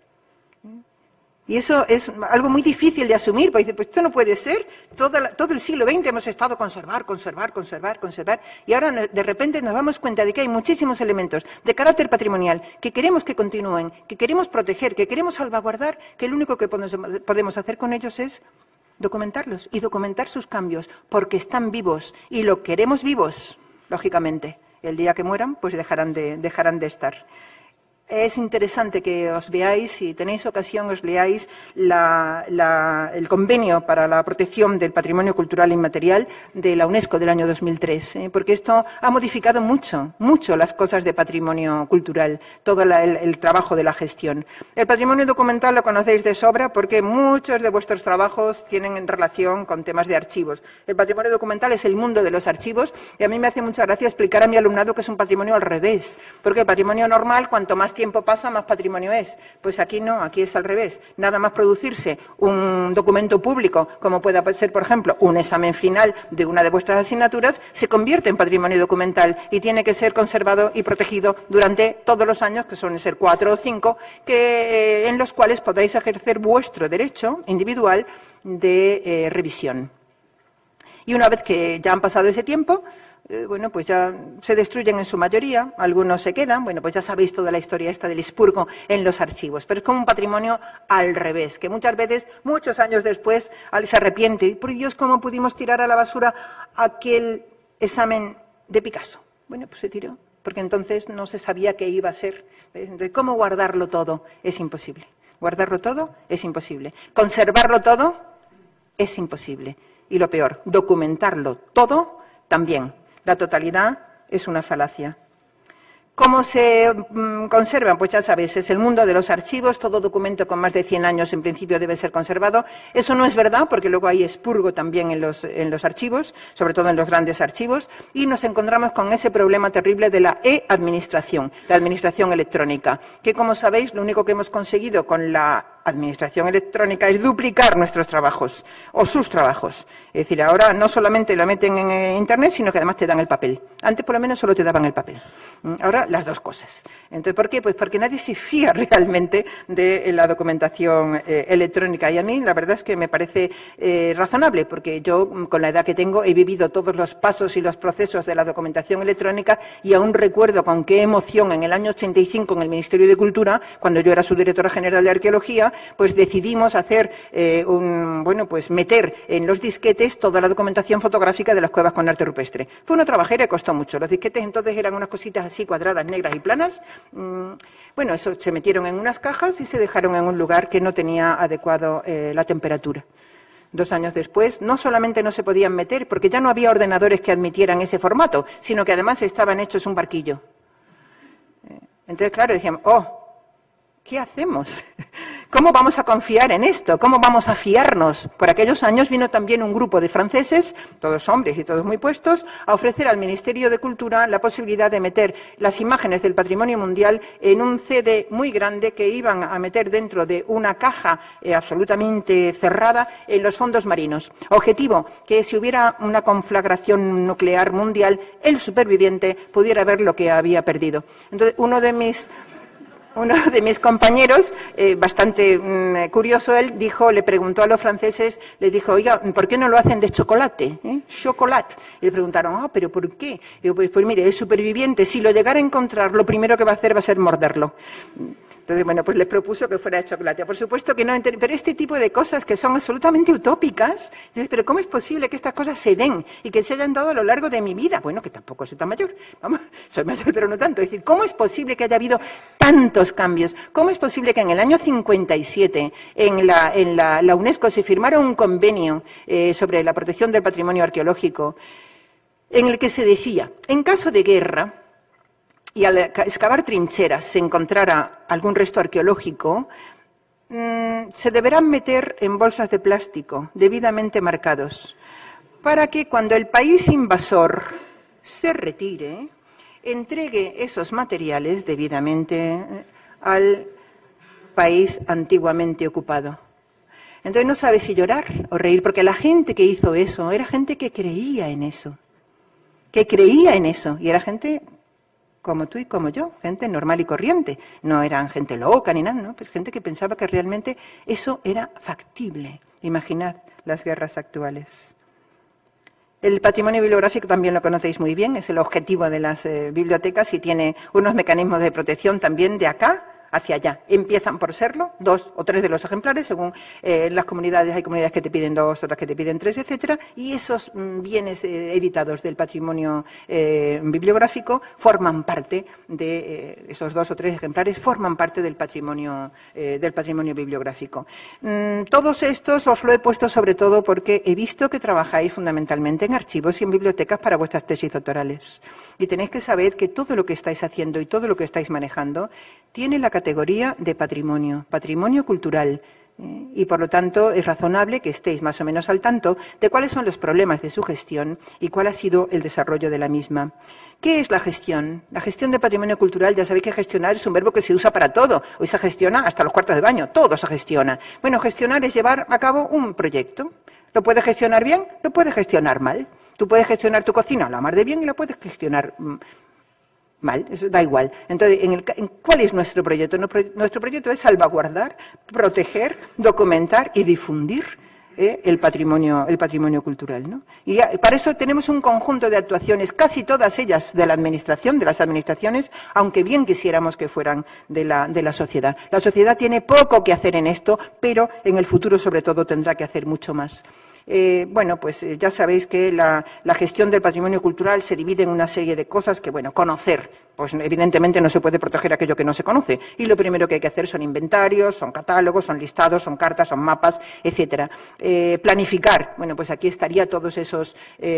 Y eso es algo muy difícil de asumir, porque dice, pues esto no puede ser. Todo el siglo XX hemos estado conservar, y ahora de repente nos damos cuenta de que hay muchísimos elementos de carácter patrimonial que queremos que continúen, que queremos proteger, que queremos salvaguardar, que lo único que podemos hacer con ellos es documentarlos y documentar sus cambios, porque están vivos y lo queremos vivos, lógicamente. El día que mueran, pues dejarán de estar. Es interesante que os veáis, si tenéis ocasión, os leáis el convenio para la protección del patrimonio cultural inmaterial de la UNESCO del año 2003, porque esto ha modificado mucho las cosas de patrimonio cultural, todo el trabajo de la gestión. El patrimonio documental lo conocéis de sobra porque muchos de vuestros trabajos tienen en relación con temas de archivos. El patrimonio documental es el mundo de los archivos, y a mí me hace mucha gracia explicar a mi alumnado que es un patrimonio al revés, porque el patrimonio normal, cuanto más tiempo pasa, más patrimonio es. Pues aquí no, aquí es al revés. Nada más producirse un documento público, como pueda ser, por ejemplo, un examen final de una de vuestras asignaturas, se convierte en patrimonio documental y tiene que ser conservado y protegido durante todos los años, que suelen ser 4 o 5, en los cuales podréis ejercer vuestro derecho individual de revisión. Y una vez que ya han pasado ese tiempo, bueno, pues ya se destruyen en su mayoría, algunos se quedan, bueno, pues ya sabéis toda la historia esta del expurgo en los archivos, pero es como un patrimonio al revés, que muchas veces, muchos años después, se arrepiente. Por Dios, ¿cómo pudimos tirar a la basura aquel examen de Picasso? Bueno, pues se tiró, porque entonces no se sabía qué iba a ser. Entonces, ¿cómo guardarlo todo? Es imposible. Guardarlo todo es imposible. Conservarlo todo es imposible. Y lo peor, documentarlo todo también. La totalidad es una falacia. ¿Cómo se conservan? Pues ya sabéis, es el mundo de los archivos. Todo documento con más de 100 años en principio debe ser conservado. Eso no es verdad, porque luego hay expurgo también en los archivos, sobre todo en los grandes archivos, y nos encontramos con ese problema terrible de la e-administración, la administración electrónica, que, como sabéis, lo único que hemos conseguido con la administración electrónica es duplicar nuestros trabajos o sus trabajos. Es decir, ahora no solamente lo meten en Internet, sino que además te dan el papel. Antes, por lo menos, solo te daban el papel. Ahora, las dos cosas. Entonces, ¿por qué? Pues porque nadie se fía realmente de la documentación electrónica. Y a mí, la verdad es que me parece razonable, porque yo, con la edad que tengo, he vivido todos los pasos y los procesos de la documentación electrónica y aún recuerdo con qué emoción en el año 85 en el Ministerio de Cultura, cuando yo era subdirectora general de Arqueología, pues decidimos hacer meter en los disquetes toda la documentación fotográfica de las cuevas con arte rupestre. Fue una trabajera y costó mucho. Los disquetes entonces eran unas cositas así cuadradas, negras y planas. Eso se metieron en unas cajas y se dejaron en un lugar que no tenía adecuado la temperatura. 2 años después, no solamente no se podían meter, porque ya no había ordenadores que admitieran ese formato, sino que además estaban hechos un barquillo. Entonces, claro, decíamos, ¿qué hacemos? ¿Cómo vamos a confiar en esto? ¿Cómo vamos a fiarnos? Por aquellos años vino también un grupo de franceses, todos hombres y todos muy puestos, a ofrecer al Ministerio de Cultura la posibilidad de meter las imágenes del patrimonio mundial en un CD muy grande que iban a meter dentro de una caja absolutamente cerrada en los fondos marinos. Objetivo, que si hubiera una conflagración nuclear mundial, el superviviente pudiera ver lo que había perdido. Entonces, uno de mis compañeros, bastante curioso él, le preguntó a los franceses, les dijo, oiga, ¿por qué no lo hacen de chocolate? Chocolate. Y le preguntaron, ¿pero por qué? Y digo, pues mire, es superviviente, si lo llegara a encontrar, lo primero que va a hacer va a ser morderlo. Entonces, pues les propuso que fuera de chocolate. Por supuesto que no, pero este tipo de cosas que son absolutamente utópicas, pero ¿cómo es posible que estas cosas se den y que se hayan dado a lo largo de mi vida? Bueno, que tampoco soy tan mayor, soy mayor pero no tanto. Es decir, ¿cómo es posible que haya habido tantos cambios? ¿Cómo es posible que en el año 57 en la UNESCO se firmara un convenio sobre la protección del patrimonio arqueológico en el que se decía, en caso de guerra, y al excavar trincheras se encontrara algún resto arqueológico, se deberán meter en bolsas de plástico debidamente marcados, para que cuando el país invasor se retire, entregue esos materiales debidamente al país antiguamente ocupado. Entonces no sabe si llorar o reír, porque la gente que hizo eso era gente que creía en eso, y era gente como tú y como yo, gente normal y corriente. No eran gente loca ni nada, ¿no? Pues gente que pensaba que realmente eso era factible. Imaginad las guerras actuales. El patrimonio bibliográfico también lo conocéis muy bien, es el objetivo de las bibliotecas y tiene unos mecanismos de protección también de acá hacia allá. Empiezan por serlo, 2 o 3 de los ejemplares, según las comunidades, hay comunidades que te piden 2, otras que te piden 3, etcétera, y esos bienes editados del patrimonio bibliográfico forman parte de esos 2 o 3 ejemplares, forman parte del patrimonio bibliográfico. Todos estos os lo he puesto sobre todo porque he visto que trabajáis fundamentalmente en archivos y en bibliotecas para vuestras tesis doctorales. Y tenéis que saber que todo lo que estáis haciendo y todo lo que estáis manejando tiene la categoría de patrimonio cultural. Y, por lo tanto, es razonable que estéis más o menos al tanto de cuáles son los problemas de su gestión y cuál ha sido el desarrollo de la misma. ¿Qué es la gestión? La gestión de patrimonio cultural, ya sabéis que gestionar es un verbo que se usa para todo. Hoy se gestiona hasta los cuartos de baño, todo se gestiona. Bueno, gestionar es llevar a cabo un proyecto. ¿Lo puedes gestionar bien? Lo puedes gestionar mal. Tú puedes gestionar tu cocina a la mar de bien y la puedes gestionar mal, eso da igual. Entonces, ¿cuál es nuestro proyecto? Nuestro proyecto es salvaguardar, proteger, documentar y difundir el patrimonio cultural, ¿no? Y para eso tenemos un conjunto de actuaciones, casi todas ellas de la administración, de las administraciones, aunque bien quisiéramos que fueran de la sociedad. La sociedad tiene poco que hacer en esto, pero en el futuro, sobre todo, tendrá que hacer mucho más. Ya sabéis que la gestión del patrimonio cultural se divide en una serie de cosas que, conocer, pues evidentemente no se puede proteger aquello que no se conoce. Y lo primero que hay que hacer son inventarios, son catálogos, son listados, son cartas, son mapas, etcétera. Planificar, pues aquí estaría todos esos,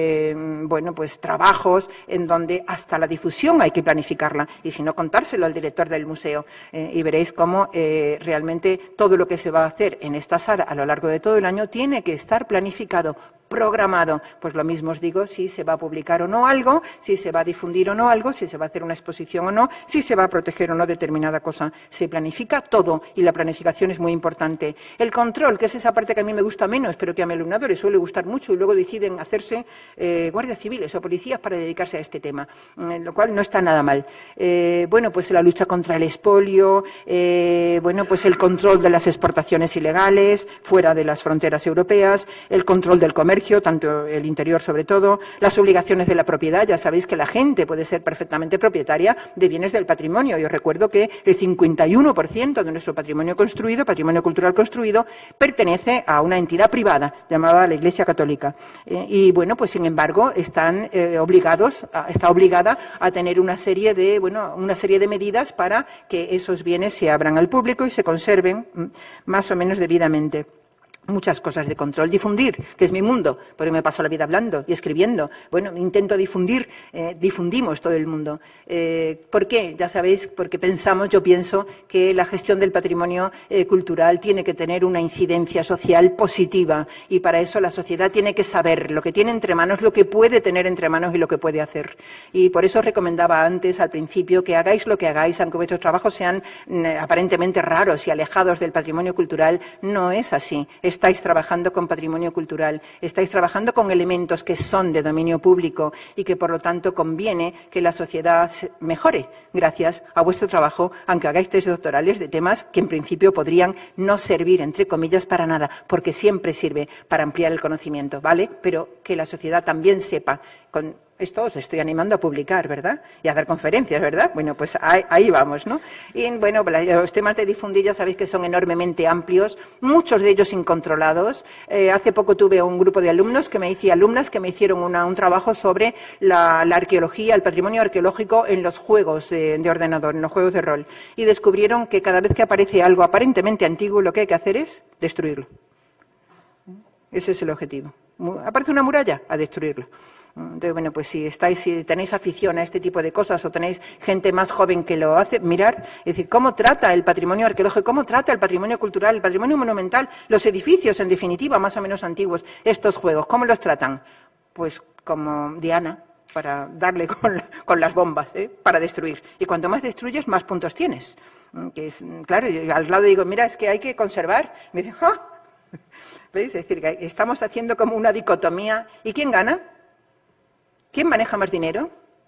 trabajos en donde hasta la difusión hay que planificarla. Y si no, contárselo al director del museo y veréis cómo realmente todo lo que se va a hacer en esta sala a lo largo de todo el año tiene que estar planificado programado. Pues lo mismo os digo, si se va a publicar o no algo, si se va a difundir o no algo, si se va a hacer una exposición o no, si se va a proteger o no determinada cosa. Se planifica todo y la planificación es muy importante. El control, que es esa parte que a mí me gusta menos, pero que a mi alumnado le suele gustar mucho y luego deciden hacerse guardias civiles o policías para dedicarse a este tema, lo cual no está nada mal. Bueno, pues la lucha contra el expolio, bueno, pues el control de las exportaciones ilegales fuera de las fronteras europeas, el control del comercio, tanto el interior sobre todo, las obligaciones de la propiedad. Ya sabéis que la gente puede ser perfectamente propietaria de bienes del patrimonio. Y os recuerdo que el 51% de nuestro patrimonio construido, patrimonio cultural construido, pertenece a una entidad privada llamada la Iglesia Católica. Y bueno, pues sin embargo está obligada a tener una serie de medidas para que esos bienes se abran al público y se conserven más o menos debidamente. Muchas cosas de control. Difundir, que es mi mundo, porque me paso la vida hablando y escribiendo. Bueno, intento difundir, difundimos todo el mundo. ¿Por qué? Ya sabéis, porque yo pienso que la gestión del patrimonio cultural tiene que tener una incidencia social positiva y para eso la sociedad tiene que saber lo que tiene entre manos, lo que puede tener entre manos y lo que puede hacer. Y por eso os recomendaba antes, al principio, que hagáis lo que hagáis, aunque vuestros trabajos sean aparentemente raros y alejados del patrimonio cultural, no es así. Estáis trabajando con patrimonio cultural, estáis trabajando con elementos que son de dominio público y que, por lo tanto, conviene que la sociedad mejore gracias a vuestro trabajo, aunque hagáis tesis doctorales de temas que, en principio, podrían no servir, entre comillas, para nada, porque siempre sirve para ampliar el conocimiento, ¿vale? Pero que la sociedad también sepa. Esto os estoy animando a publicar, ¿verdad? Y a dar conferencias, ¿verdad? Bueno, pues ahí vamos, ¿no? Y bueno, los temas de difundir ya sabéis que son enormemente amplios, muchos de ellos incontrolados. Hace poco tuve un grupo de alumnas que me hicieron un trabajo sobre la arqueología, el patrimonio arqueológico en los juegos de ordenador, en los juegos de rol. Y descubrieron que cada vez que aparece algo aparentemente antiguo, lo que hay que hacer es destruirlo. Ese es el objetivo. Aparece una muralla, a destruirlo. Entonces, bueno, pues si tenéis afición a este tipo de cosas o tenéis gente más joven que lo hace, mirar, es decir, cómo trata el patrimonio arqueológico, cómo trata el patrimonio cultural, el patrimonio monumental, los edificios, en definitiva, más o menos antiguos, estos juegos, ¿cómo los tratan? Pues como Diana, para darle con las bombas, para destruir. Y cuanto más destruyes, más puntos tienes. Que es, claro, yo al lado digo, mira, es que hay que conservar. Me dicen, ¡ah! ¿Veis? Es decir, que estamos haciendo como una dicotomía. ¿Y quién gana? ¿Quién maneja más dinero?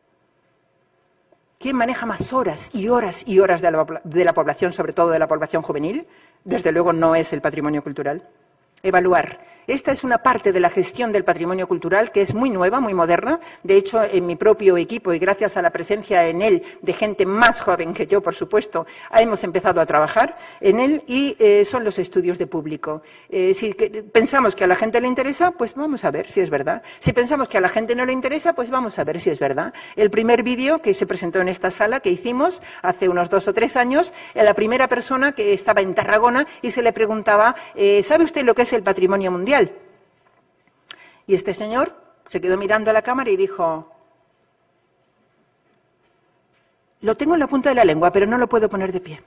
¿Quién maneja más horas y horas y horas de la población, sobre todo de la población juvenil? Desde luego no es el patrimonio cultural. Evaluar. Esta es una parte de la gestión del patrimonio cultural que es muy nueva, muy moderna. De hecho, en mi propio equipo y gracias a la presencia en él de gente más joven que yo, por supuesto, hemos empezado a trabajar en él y son los estudios de público. Si pensamos que a la gente le interesa, pues vamos a ver si es verdad. Si pensamos que a la gente no le interesa, pues vamos a ver si es verdad. El primer vídeo que se presentó en esta sala que hicimos hace unos 2 o 3 años, la primera persona que estaba en Tarragona y se le preguntaba, ¿sabe usted lo que es el patrimonio mundial? Y este señor se quedó mirando a la cámara y dijo, lo tengo en la punta de la lengua, pero no lo puedo poner de pie.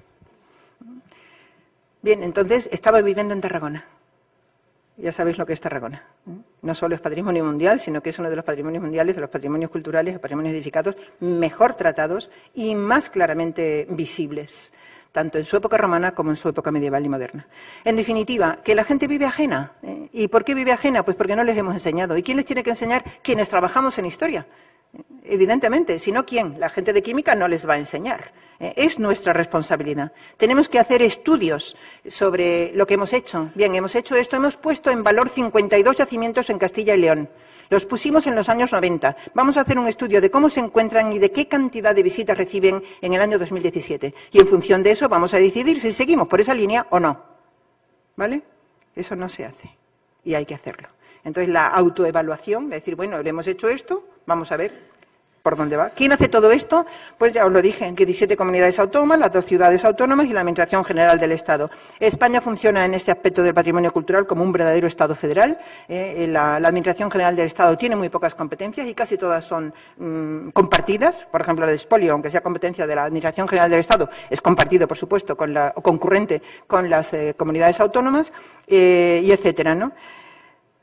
Bien, entonces estaba viviendo en Tarragona. Ya sabéis lo que es Tarragona. No solo es patrimonio mundial, sino que es uno de los patrimonios mundiales, de los patrimonios culturales, de patrimonios edificados mejor tratados y más claramente visibles, tanto en su época romana como en su época medieval y moderna. En definitiva, que la gente vive ajena. ¿Y por qué vive ajena? Pues porque no les hemos enseñado. ¿Y quién les tiene que enseñar? Quienes trabajamos en historia. Evidentemente, si no, ¿quién? La gente de química no les va a enseñar. Es nuestra responsabilidad. Tenemos que hacer estudios sobre lo que hemos hecho. Bien, hemos hecho esto, hemos puesto en valor 52 yacimientos en Castilla y León. Los pusimos en los años 90. Vamos a hacer un estudio de cómo se encuentran y de qué cantidad de visitas reciben en el año 2017. Y en función de eso vamos a decidir si seguimos por esa línea o no. ¿Vale? Eso no se hace. Y hay que hacerlo. Entonces la autoevaluación, es decir, bueno, le hemos hecho esto, vamos a ver por dónde va. ¿Quién hace todo esto? Pues ya os lo dije, 17 comunidades autónomas, las 2 ciudades autónomas y la Administración General del Estado. España funciona en este aspecto del patrimonio cultural como un verdadero Estado federal. La Administración General del Estado tiene muy pocas competencias y casi todas son compartidas. Por ejemplo, el expolio, aunque sea competencia de la Administración General del Estado, es compartido, por supuesto, o concurrente con las comunidades autónomas, y etcétera, ¿no?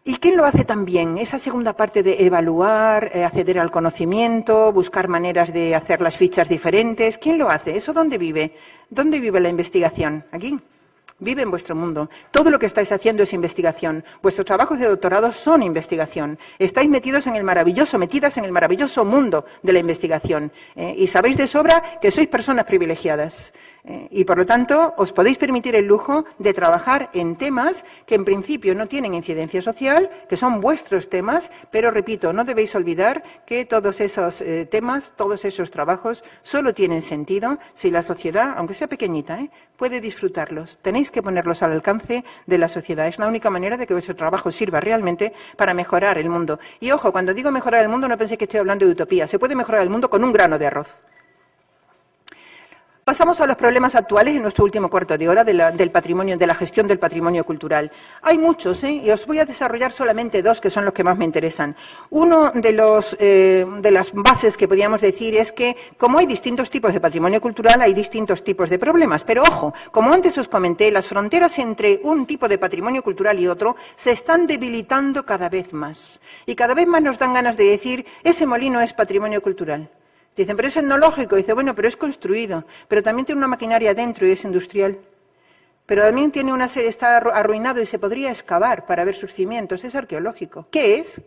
¿Y quién lo hace también? Esa segunda parte de evaluar, acceder al conocimiento, buscar maneras de hacer las fichas diferentes. ¿Quién lo hace? ¿Eso dónde vive? ¿Dónde vive la investigación? Aquí. Vive en vuestro mundo. Todo lo que estáis haciendo es investigación. Vuestros trabajos de doctorado son investigación. Estáis metidas en el maravilloso mundo de la investigación. Y sabéis de sobra que sois personas privilegiadas. Y por lo tanto, os podéis permitir el lujo de trabajar en temas que en principio no tienen incidencia social, que son vuestros temas, pero repito, no debéis olvidar que todos esos temas, todos esos trabajos, solo tienen sentido si la sociedad, aunque sea pequeñita, puede disfrutarlos. Tenéis que ponerlos al alcance de la sociedad. Es la única manera de que vuestro trabajo sirva realmente para mejorar el mundo. Y ojo, cuando digo mejorar el mundo, no penséis que estoy hablando de utopía. Se puede mejorar el mundo con un grano de arroz. Pasamos a los problemas actuales en nuestro último cuarto de hora del patrimonio, de la gestión del patrimonio cultural. Hay muchos, y os voy a desarrollar solamente dos, que son los que más me interesan. Uno de las bases que podríamos decir es que, como hay distintos tipos de patrimonio cultural, hay distintos tipos de problemas. Pero ojo, como antes os comenté, las fronteras entre un tipo de patrimonio cultural y otro se están debilitando cada vez más. Y cada vez más nos dan ganas de decir, ese molino es patrimonio cultural. Dicen, pero es etnológico. Dice, bueno, pero es construido. Pero también tiene una maquinaria dentro y es industrial. Pero también tiene está arruinado y se podría excavar para ver sus cimientos. Es arqueológico. ¿Qué es?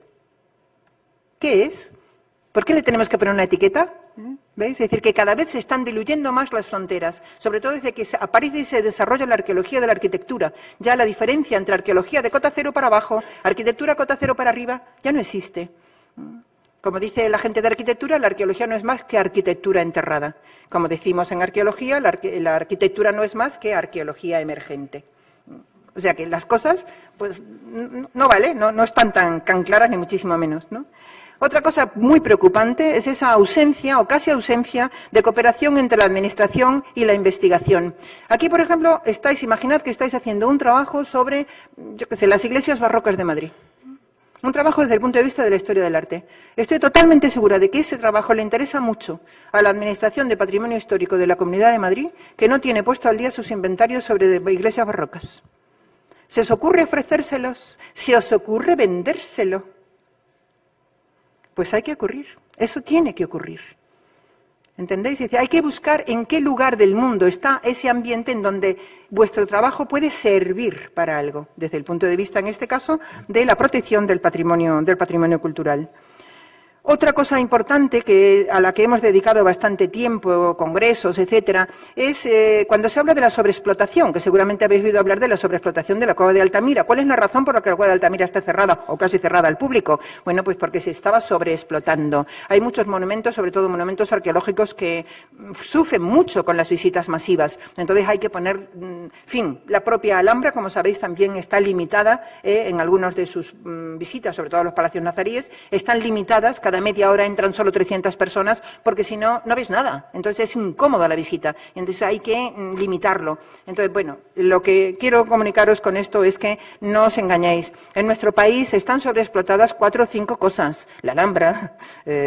¿Qué es? ¿Por qué le tenemos que poner una etiqueta? ¿Veis? Es decir, que cada vez se están diluyendo más las fronteras, sobre todo desde que aparece y se desarrolla la arqueología de la arquitectura. Ya la diferencia entre arqueología de cota cero para abajo, arquitectura cota cero para arriba, ya no existe. Como dice la gente de arquitectura, la arqueología no es más que arquitectura enterrada. Como decimos en arqueología, la arquitectura no es más que arqueología emergente. O sea que las cosas, pues, no vale, no están tan claras ni muchísimo menos, ¿no? Otra cosa muy preocupante es esa ausencia o casi ausencia de cooperación entre la administración y la investigación. Aquí, por ejemplo, imaginad que estáis haciendo un trabajo sobre, yo qué sé, las iglesias barrocas de Madrid. Un trabajo desde el punto de vista de la historia del arte. Estoy totalmente segura de que ese trabajo le interesa mucho a la Administración de Patrimonio Histórico de la Comunidad de Madrid, que no tiene puesto al día sus inventarios sobre iglesias barrocas. ¿Se os ocurre ofrecérselos? ¿Se os ocurre vendérselo? Pues hay que ocurrir. Eso tiene que ocurrir. ¿Entendéis? Es decir, hay que buscar en qué lugar del mundo está ese ambiente en donde vuestro trabajo puede servir para algo, desde el punto de vista, en este caso, de la protección del patrimonio cultural. Otra cosa importante a la que hemos dedicado bastante tiempo, congresos, etcétera, es cuando se habla de la sobreexplotación, que seguramente habéis oído hablar de la sobreexplotación de la cueva de Altamira. ¿Cuál es la razón por la que la cueva de Altamira está cerrada o casi cerrada al público? Bueno, pues porque se estaba sobreexplotando. Hay muchos monumentos, sobre todo monumentos arqueológicos, que sufren mucho con las visitas masivas. Entonces hay que poner fin. La propia Alhambra, como sabéis, también está limitada en algunas de sus visitas, sobre todo a los palacios nazaríes, están limitadas. Cada media hora entran solo 300 personas, porque si no, no ves nada. Entonces es incómoda la visita. Entonces hay que limitarlo. Entonces, bueno, lo que quiero comunicaros con esto es que no os engañéis. En nuestro país están sobreexplotadas 4 o 5 cosas. La Alhambra,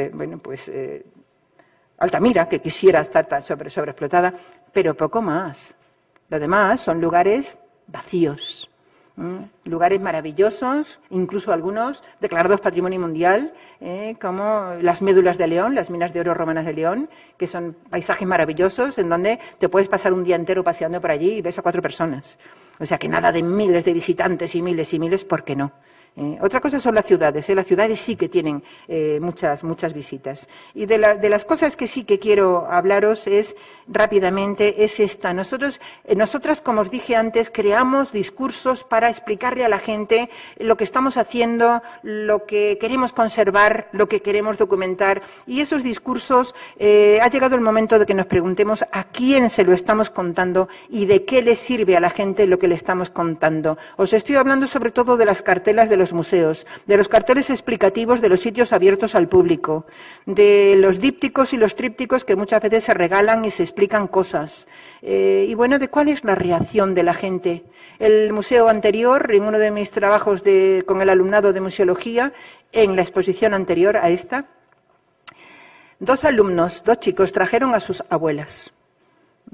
Altamira, que quisiera estar tan sobreexplotada, pero poco más. Lo demás son lugares vacíos. Lugares maravillosos, incluso algunos declarados Patrimonio Mundial, como las Médulas de León, las minas de oro romanas de León, que son paisajes maravillosos en donde te puedes pasar un día entero paseando por allí y ves a 4 personas. O sea que nada de miles de visitantes y miles, ¿por qué no? Otra cosa son las ciudades. Las ciudades sí que tienen muchas visitas. Y de las cosas que sí que quiero hablaros rápidamente es esta. Nosotras, como os dije antes, creamos discursos para explicarle a la gente lo que estamos haciendo, lo que queremos conservar, lo que queremos documentar. Y esos discursos, ha llegado el momento de que nos preguntemos a quién se lo estamos contando y de qué le sirve a la gente lo que le estamos contando. Os estoy hablando sobre todo de las cartelas de los museos, de los carteles explicativos de los sitios abiertos al público, de los dípticos y los trípticos que muchas veces se regalan y se explican cosas. Y bueno, ¿de cuál es la reacción de la gente? El museo anterior, en uno de mis trabajos con el alumnado de museología, en la exposición anterior a esta, 2 alumnos, 2 chicos, trajeron a sus abuelas.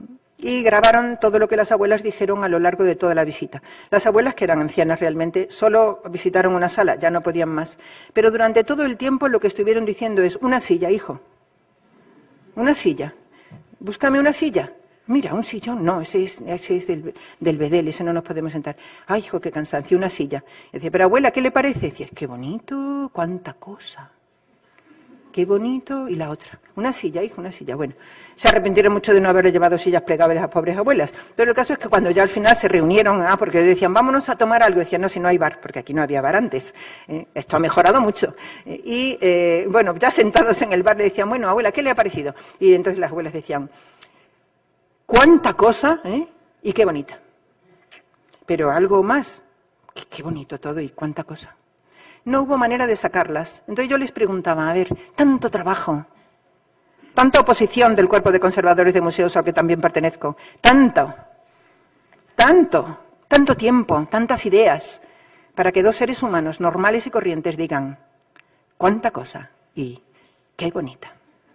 y grabaron todo lo que las abuelas dijeron a lo largo de toda la visita. Las abuelas, que eran ancianas realmente, solo visitaron una sala, ya no podían más. Pero durante todo el tiempo lo que estuvieron diciendo es: una silla, hijo, una silla, búscame una silla. Mira, un sillón, no, ese es del bedel, ese no nos podemos sentar. Ay, hijo, qué cansancio, una silla. Y decía: pero abuela, ¿qué le parece? Y decía: qué bonito, cuánta cosa. Qué bonito. Y la otra: una silla, hijo, una silla. Bueno, se arrepintieron mucho de no haberle llevado sillas plegables a pobres abuelas. Pero el caso es que cuando ya al final se reunieron, porque decían: vámonos a tomar algo, decían: no, si no hay bar, porque aquí no había bar antes. Esto ha mejorado mucho. Bueno, ya sentados en el bar le decían: bueno, abuela, ¿qué le ha parecido? Y entonces las abuelas decían: cuánta cosa, y qué bonita. Pero algo más, qué bonito todo y cuánta cosa. No hubo manera de sacarlas. Entonces yo les preguntaba: a ver, tanto trabajo, tanta oposición del cuerpo de conservadores de museos al que también pertenezco, tanto tiempo, tantas ideas, para que dos seres humanos normales y corrientes digan: cuánta cosa y qué bonita.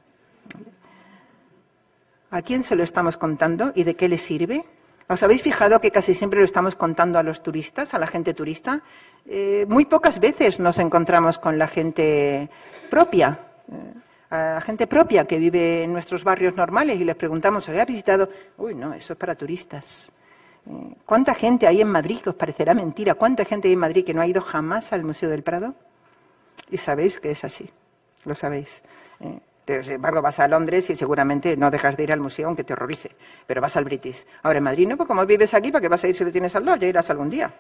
¿A quién se lo estamos contando y de qué le sirve? ¿Os habéis fijado que casi siempre lo estamos contando a los turistas, a la gente turista? Muy pocas veces nos encontramos con la gente propia, a la gente propia que vive en nuestros barrios normales y les preguntamos: ¿os habéis visitado? Uy, no, eso es para turistas. ¿Cuánta gente hay en Madrid, que os parecerá mentira? ¿Cuánta gente hay en Madrid que no ha ido jamás al Museo del Prado? Y sabéis que es así, lo sabéis. Pero, sin embargo, vas a Londres y seguramente no dejas de ir al museo aunque te horrorice, pero vas al British. Ahora en Madrid no, pues como vives aquí, ¿para qué vas a ir si lo tienes al lado? Ya irás algún día.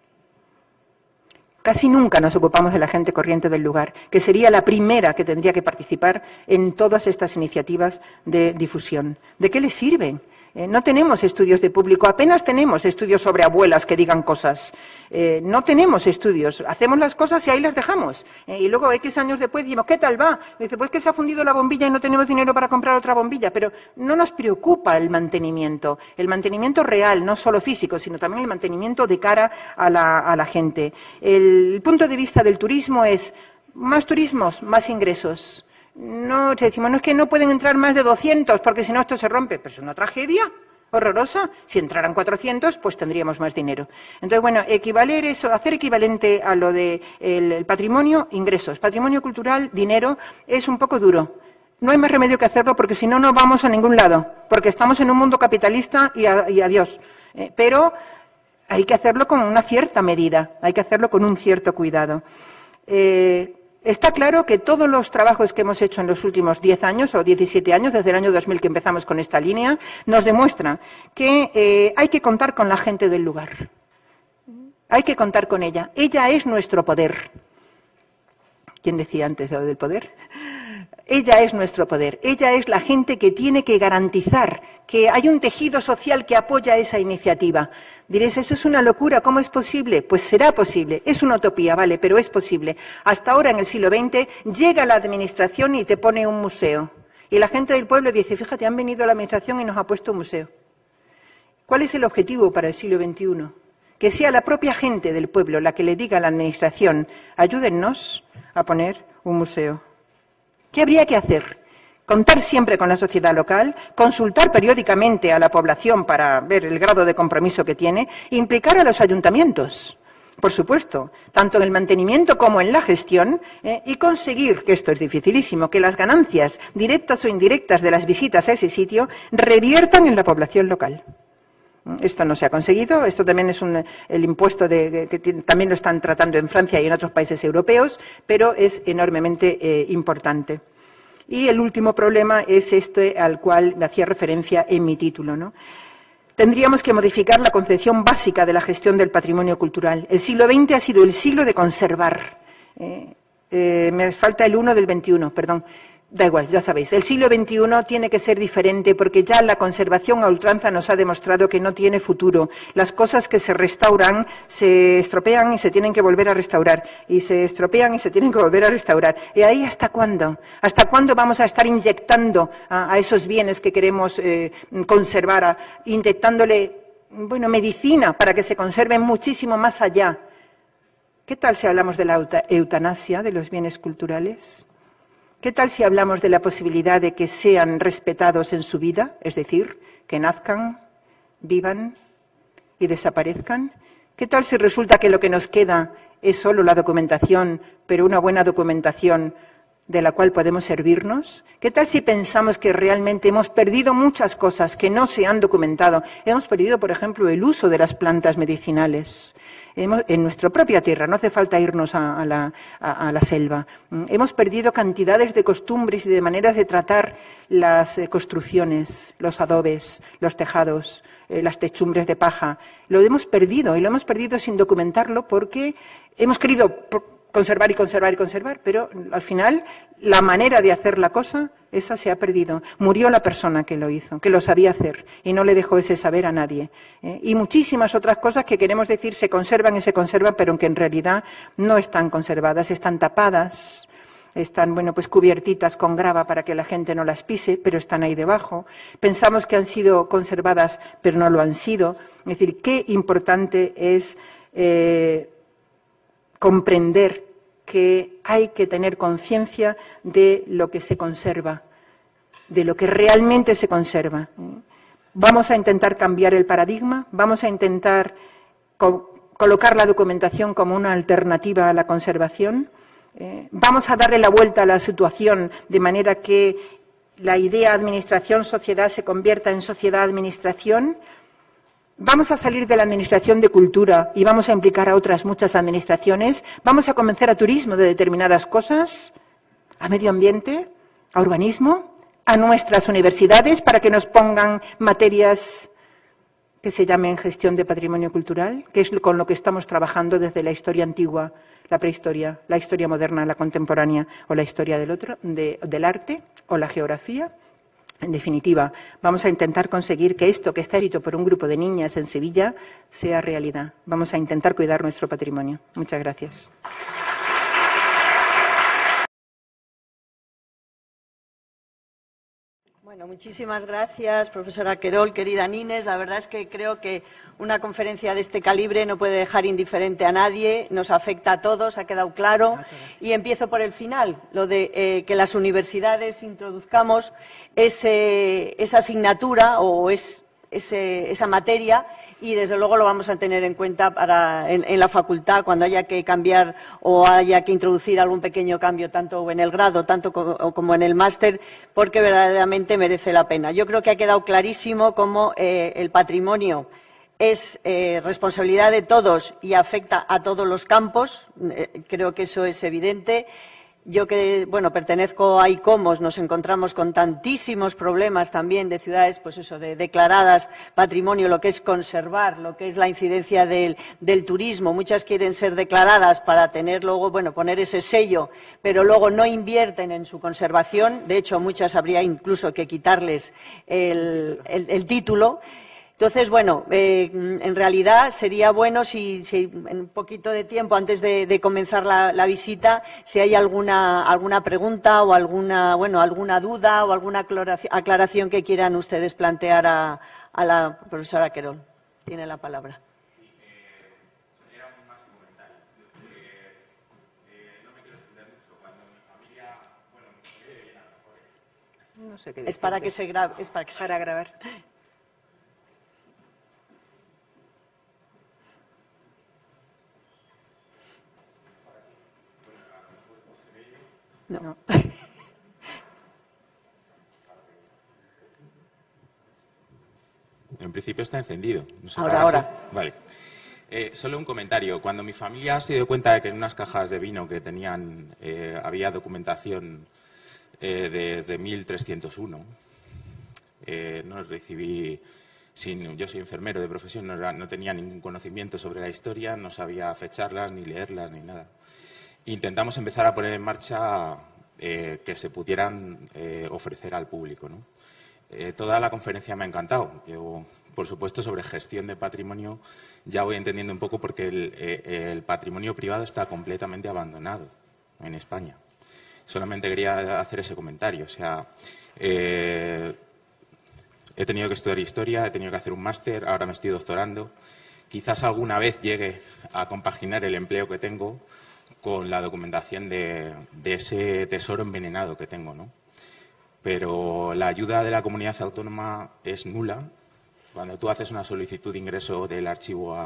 Casi nunca nos ocupamos de la gente corriente del lugar, que sería la primera que tendría que participar en todas estas iniciativas de difusión. ¿De qué les sirven? No tenemos estudios de público, apenas tenemos estudios sobre abuelas que digan cosas. No tenemos estudios, hacemos las cosas y ahí las dejamos. Y luego, X años después, decimos: ¿qué tal va? Y dice: pues que se ha fundido la bombilla y no tenemos dinero para comprar otra bombilla. Pero no nos preocupa el mantenimiento real, no solo físico, sino también el mantenimiento de cara a la gente. El punto de vista del turismo es: más turismos, más ingresos. No, decimos: no, es que no pueden entrar más de 200 porque si no esto se rompe. Pero es una tragedia horrorosa. Si entraran 400, pues tendríamos más dinero. Entonces, bueno, hacer equivalente a lo de el patrimonio, ingresos, patrimonio cultural, dinero, es un poco duro. No hay más remedio que hacerlo porque si no, no vamos a ningún lado. Porque estamos en un mundo capitalista y adiós. Pero hay que hacerlo con una cierta medida, hay que hacerlo con un cierto cuidado. Está claro que todos los trabajos que hemos hecho en los últimos 10 años o 17 años, desde el año 2000 que empezamos con esta línea, nos demuestran que hay que contar con la gente del lugar. Hay que contar con ella. Ella es nuestro poder. ¿Quién decía antes lo del poder? Ella es nuestro poder, ella es la gente que tiene que garantizar que hay un tejido social que apoya esa iniciativa. Diréis: eso es una locura, ¿cómo es posible? Pues será posible, es una utopía, vale, pero es posible. Hasta ahora, en el siglo XX, llega la administración y te pone un museo. Y la gente del pueblo dice: fíjate, han venido a la administración y nos ha puesto un museo. ¿Cuál es el objetivo para el siglo XXI? Que sea la propia gente del pueblo la que le diga a la administración: ayúdennos a poner un museo. ¿Qué habría que hacer? Contar siempre con la sociedad local, consultar periódicamente a la población para ver el grado de compromiso que tiene, implicar a los ayuntamientos, por supuesto, tanto en el mantenimiento como en la gestión, y conseguir, que esto es dificilísimo, que las ganancias directas o indirectas de las visitas a ese sitio reviertan en la población local. Esto no se ha conseguido, esto también es el impuesto que también lo están tratando en Francia y en otros países europeos, pero es enormemente importante. Y el último problema es este al cual me hacía referencia en mi título, ¿no? Tendríamos que modificar la concepción básica de la gestión del patrimonio cultural. El siglo XX ha sido el siglo de conservar. Me falta el 1 del 21, perdón. Da igual, ya sabéis, el siglo XXI tiene que ser diferente porque ya la conservación a ultranza nos ha demostrado que no tiene futuro. Las cosas que se restauran se estropean y se tienen que volver a restaurar. Y se estropean y se tienen que volver a restaurar. ¿Y ahí hasta cuándo? ¿Hasta cuándo vamos a estar inyectando a esos bienes que queremos conservar, inyectándole medicina para que se conserven muchísimo más allá? ¿Qué tal si hablamos de la eutanasia de los bienes culturales? ¿Qué tal si hablamos de la posibilidad de que sean respetados en su vida, es decir, que nazcan, vivan y desaparezcan? ¿Qué tal si resulta que lo que nos queda es solo la documentación, pero una buena documentación de la cual podemos servirnos? ¿Qué tal si pensamos que realmente hemos perdido muchas cosas que no se han documentado? Hemos perdido, por ejemplo, el uso de las plantas medicinales en nuestra propia tierra, no hace falta irnos a la selva. Hemos perdido cantidades de costumbres y de maneras de tratar las construcciones, los adobes, los tejados, las techumbres de paja. Lo hemos perdido, y lo hemos perdido sin documentarlo porque hemos querido conservar y conservar y conservar, pero al final la manera de hacer la cosa, esa se ha perdido. Murió la persona que lo hizo, que lo sabía hacer, y no le dejó ese saber a nadie. Y muchísimas otras cosas que queremos decir se conservan y se conservan, pero que en realidad no están conservadas, están tapadas, están, bueno, pues cubiertitas con grava para que la gente no las pise, pero están ahí debajo. Pensamos que han sido conservadas, pero no lo han sido. Es decir, qué importante es comprender que hay que tener conciencia de lo que se conserva, de lo que realmente se conserva. Vamos a intentar cambiar el paradigma, vamos a intentar colocar la documentación como una alternativa a la conservación, vamos a darle la vuelta a la situación de manera que la idea administración-sociedad se convierta en sociedad-administración. Vamos a salir de la administración de cultura y vamos a implicar a otras muchas administraciones. Vamos a convencer a turismo de determinadas cosas, a medio ambiente, a urbanismo, a nuestras universidades para que nos pongan materias que se llamen gestión de patrimonio cultural, que es con lo que estamos trabajando desde la historia antigua, la prehistoria, la historia moderna, la contemporánea o la historia del arte o la geografía. En definitiva, vamos a intentar conseguir que esto que está escrito por un grupo de niñas en Sevilla sea realidad. Vamos a intentar cuidar nuestro patrimonio. Muchas gracias. Bueno, muchísimas gracias, profesora Querol, querida Nines. La verdad es que creo que una conferencia de este calibre no puede dejar indiferente a nadie, nos afecta a todos, ha quedado claro. Y empiezo por el final, lo de que las universidades introduzcamos esa asignatura o esa materia, y desde luego lo vamos a tener en cuenta en la facultad cuando haya que cambiar o haya que introducir algún pequeño cambio tanto en el grado tanto como en el máster, porque verdaderamente merece la pena. Yo creo que ha quedado clarísimo cómo el patrimonio es responsabilidad de todos y afecta a todos los campos. Creo que eso es evidente. Yo que, bueno, pertenezco a ICOMOS, nos encontramos con tantísimos problemas también de ciudades, pues eso, de declaradas patrimonio, lo que es conservar, lo que es la incidencia del turismo. Muchas quieren ser declaradas para tener luego, bueno, poner ese sello, pero luego no invierten en su conservación. De hecho, muchas habría incluso que quitarles el título. Entonces, bueno, en realidad sería bueno si en un poquito de tiempo antes de comenzar la visita, si hay alguna pregunta o alguna duda o alguna aclaración que quieran ustedes plantear a la profesora Querol. Tiene la palabra. No sé qué es para que se grabe. Es para grabar. No. En principio está encendido. No sé, Ahora. Vale. Solo un comentario. Cuando mi familia se dio cuenta de que en unas cajas de vino que tenían había documentación desde 1301, no recibí. Yo soy enfermero de profesión, no tenía ningún conocimiento sobre la historia, no sabía fecharlas, ni leerlas, ni nada. Intentamos empezar a poner en marcha que se pudieran ofrecer al público, ¿no? Toda la conferencia me ha encantado. Yo, por supuesto, sobre gestión de patrimonio ya voy entendiendo un poco porque el patrimonio privado está completamente abandonado en España. Solamente quería hacer ese comentario. O sea, he tenido que estudiar historia, he tenido que hacer un máster, ahora me estoy doctorando. Quizás alguna vez llegue a compaginar el empleo que tengo con la documentación de ese tesoro envenenado que tengo, ¿no? Pero la ayuda de la comunidad autónoma es nula Cuando tú haces una solicitud de ingreso del archivo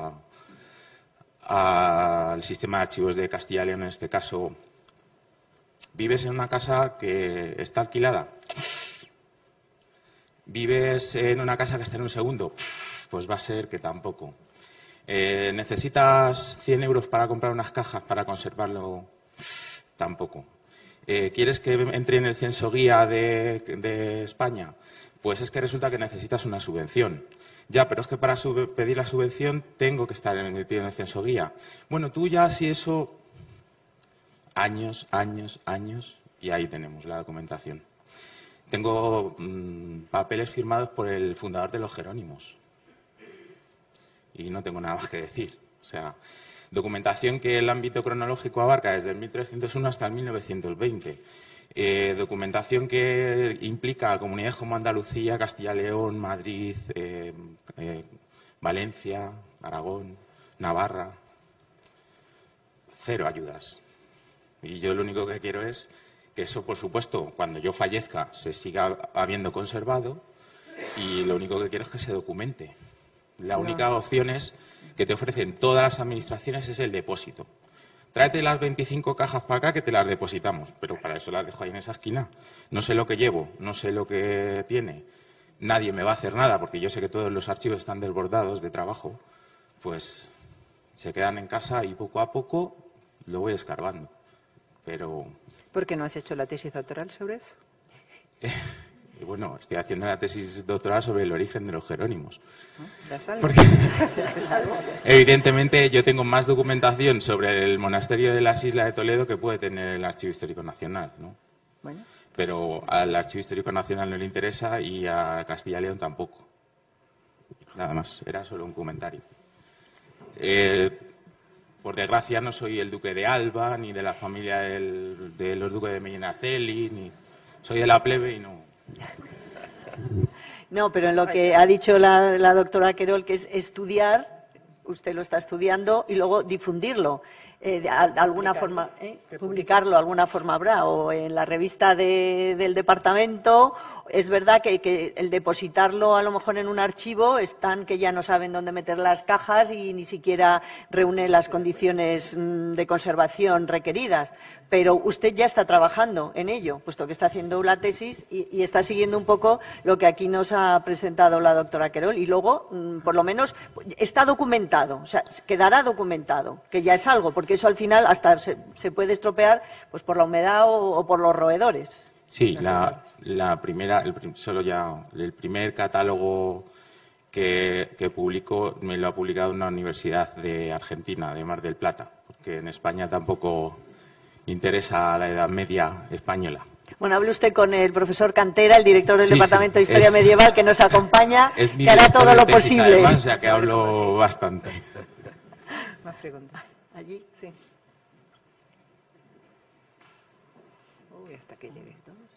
al sistema de archivos de Castilla y León, en este caso, ¿vives en una casa que está alquilada? ¿Vives en una casa que está en un segundo? Pues va a ser que tampoco. ¿Necesitas 100 euros para comprar unas cajas para conservarlo? Tampoco. ¿Quieres que entre en el censo guía de España? Pues es que resulta que necesitas una subvención. Ya, pero es que para pedir la subvención tengo que estar metido en el censo guía. Bueno, tú ya si eso... Años, y ahí tenemos la documentación. Tengo papeles firmados por el fundador de los Jerónimos. Y no tengo nada más que decir. O sea, documentación que el ámbito cronológico abarca desde el 1301 hasta el 1920. Documentación que implica a comunidades como Andalucía, Castilla y León, Madrid, Valencia, Aragón, Navarra. Cero ayudas. Y yo lo único que quiero es que eso, por supuesto, cuando yo fallezca, se siga habiendo conservado, y lo único que quiero es que se documente. La única opción es que te ofrecen todas las administraciones es el depósito. Tráete las 25 cajas para acá que te las depositamos, pero para eso las dejo ahí en esa esquina. No sé lo que llevo, no sé lo que tiene. Nadie me va a hacer nada porque yo sé que todos los archivos están desbordados de trabajo. Pues se quedan en casa y poco a poco lo voy escarbando. Pero... ¿Por qué no has hecho la tesis doctoral sobre eso? Bueno, estoy haciendo la tesis doctoral sobre el origen de los Jerónimos. Ya salgo. Porque, evidentemente, yo tengo más documentación sobre el monasterio de las Islas de Toledo que puede tener el Archivo Histórico Nacional, ¿no? Bueno. Pero al Archivo Histórico Nacional no le interesa y a Castilla y León tampoco. Nada más, era solo un comentario. Por desgracia, no soy el duque de Alba, ni de la familia de los duques de Medinaceli, ni soy de la plebe y no. No, pero en lo que ha dicho la doctora Querol, que es estudiar, usted lo está estudiando, y luego difundirlo. De alguna forma, publicarlo, alguna forma habrá, o en la revista del departamento. Es verdad que el depositarlo a lo mejor en un archivo están que ya no saben dónde meter las cajas y ni siquiera reúne las condiciones de conservación requeridas. Pero usted ya está trabajando en ello, puesto que está haciendo la tesis y está siguiendo un poco lo que aquí nos ha presentado la doctora Querol. Y luego, por lo menos, está documentado, o sea, quedará documentado, que ya es algo, porque eso al final hasta se puede estropear pues por la humedad o por los roedores. Sí, el primer catálogo que publico me lo ha publicado una universidad de Argentina, de Mar del Plata, porque en España tampoco interesa la Edad Media española. Bueno, hable usted con el profesor Cantera, el director del Departamento de Historia Medieval, que nos acompaña, que hará todo lo posible. Además, o sea que hablo bastante. Más preguntas. ¿Allí? Sí. Uy, hasta que llegue.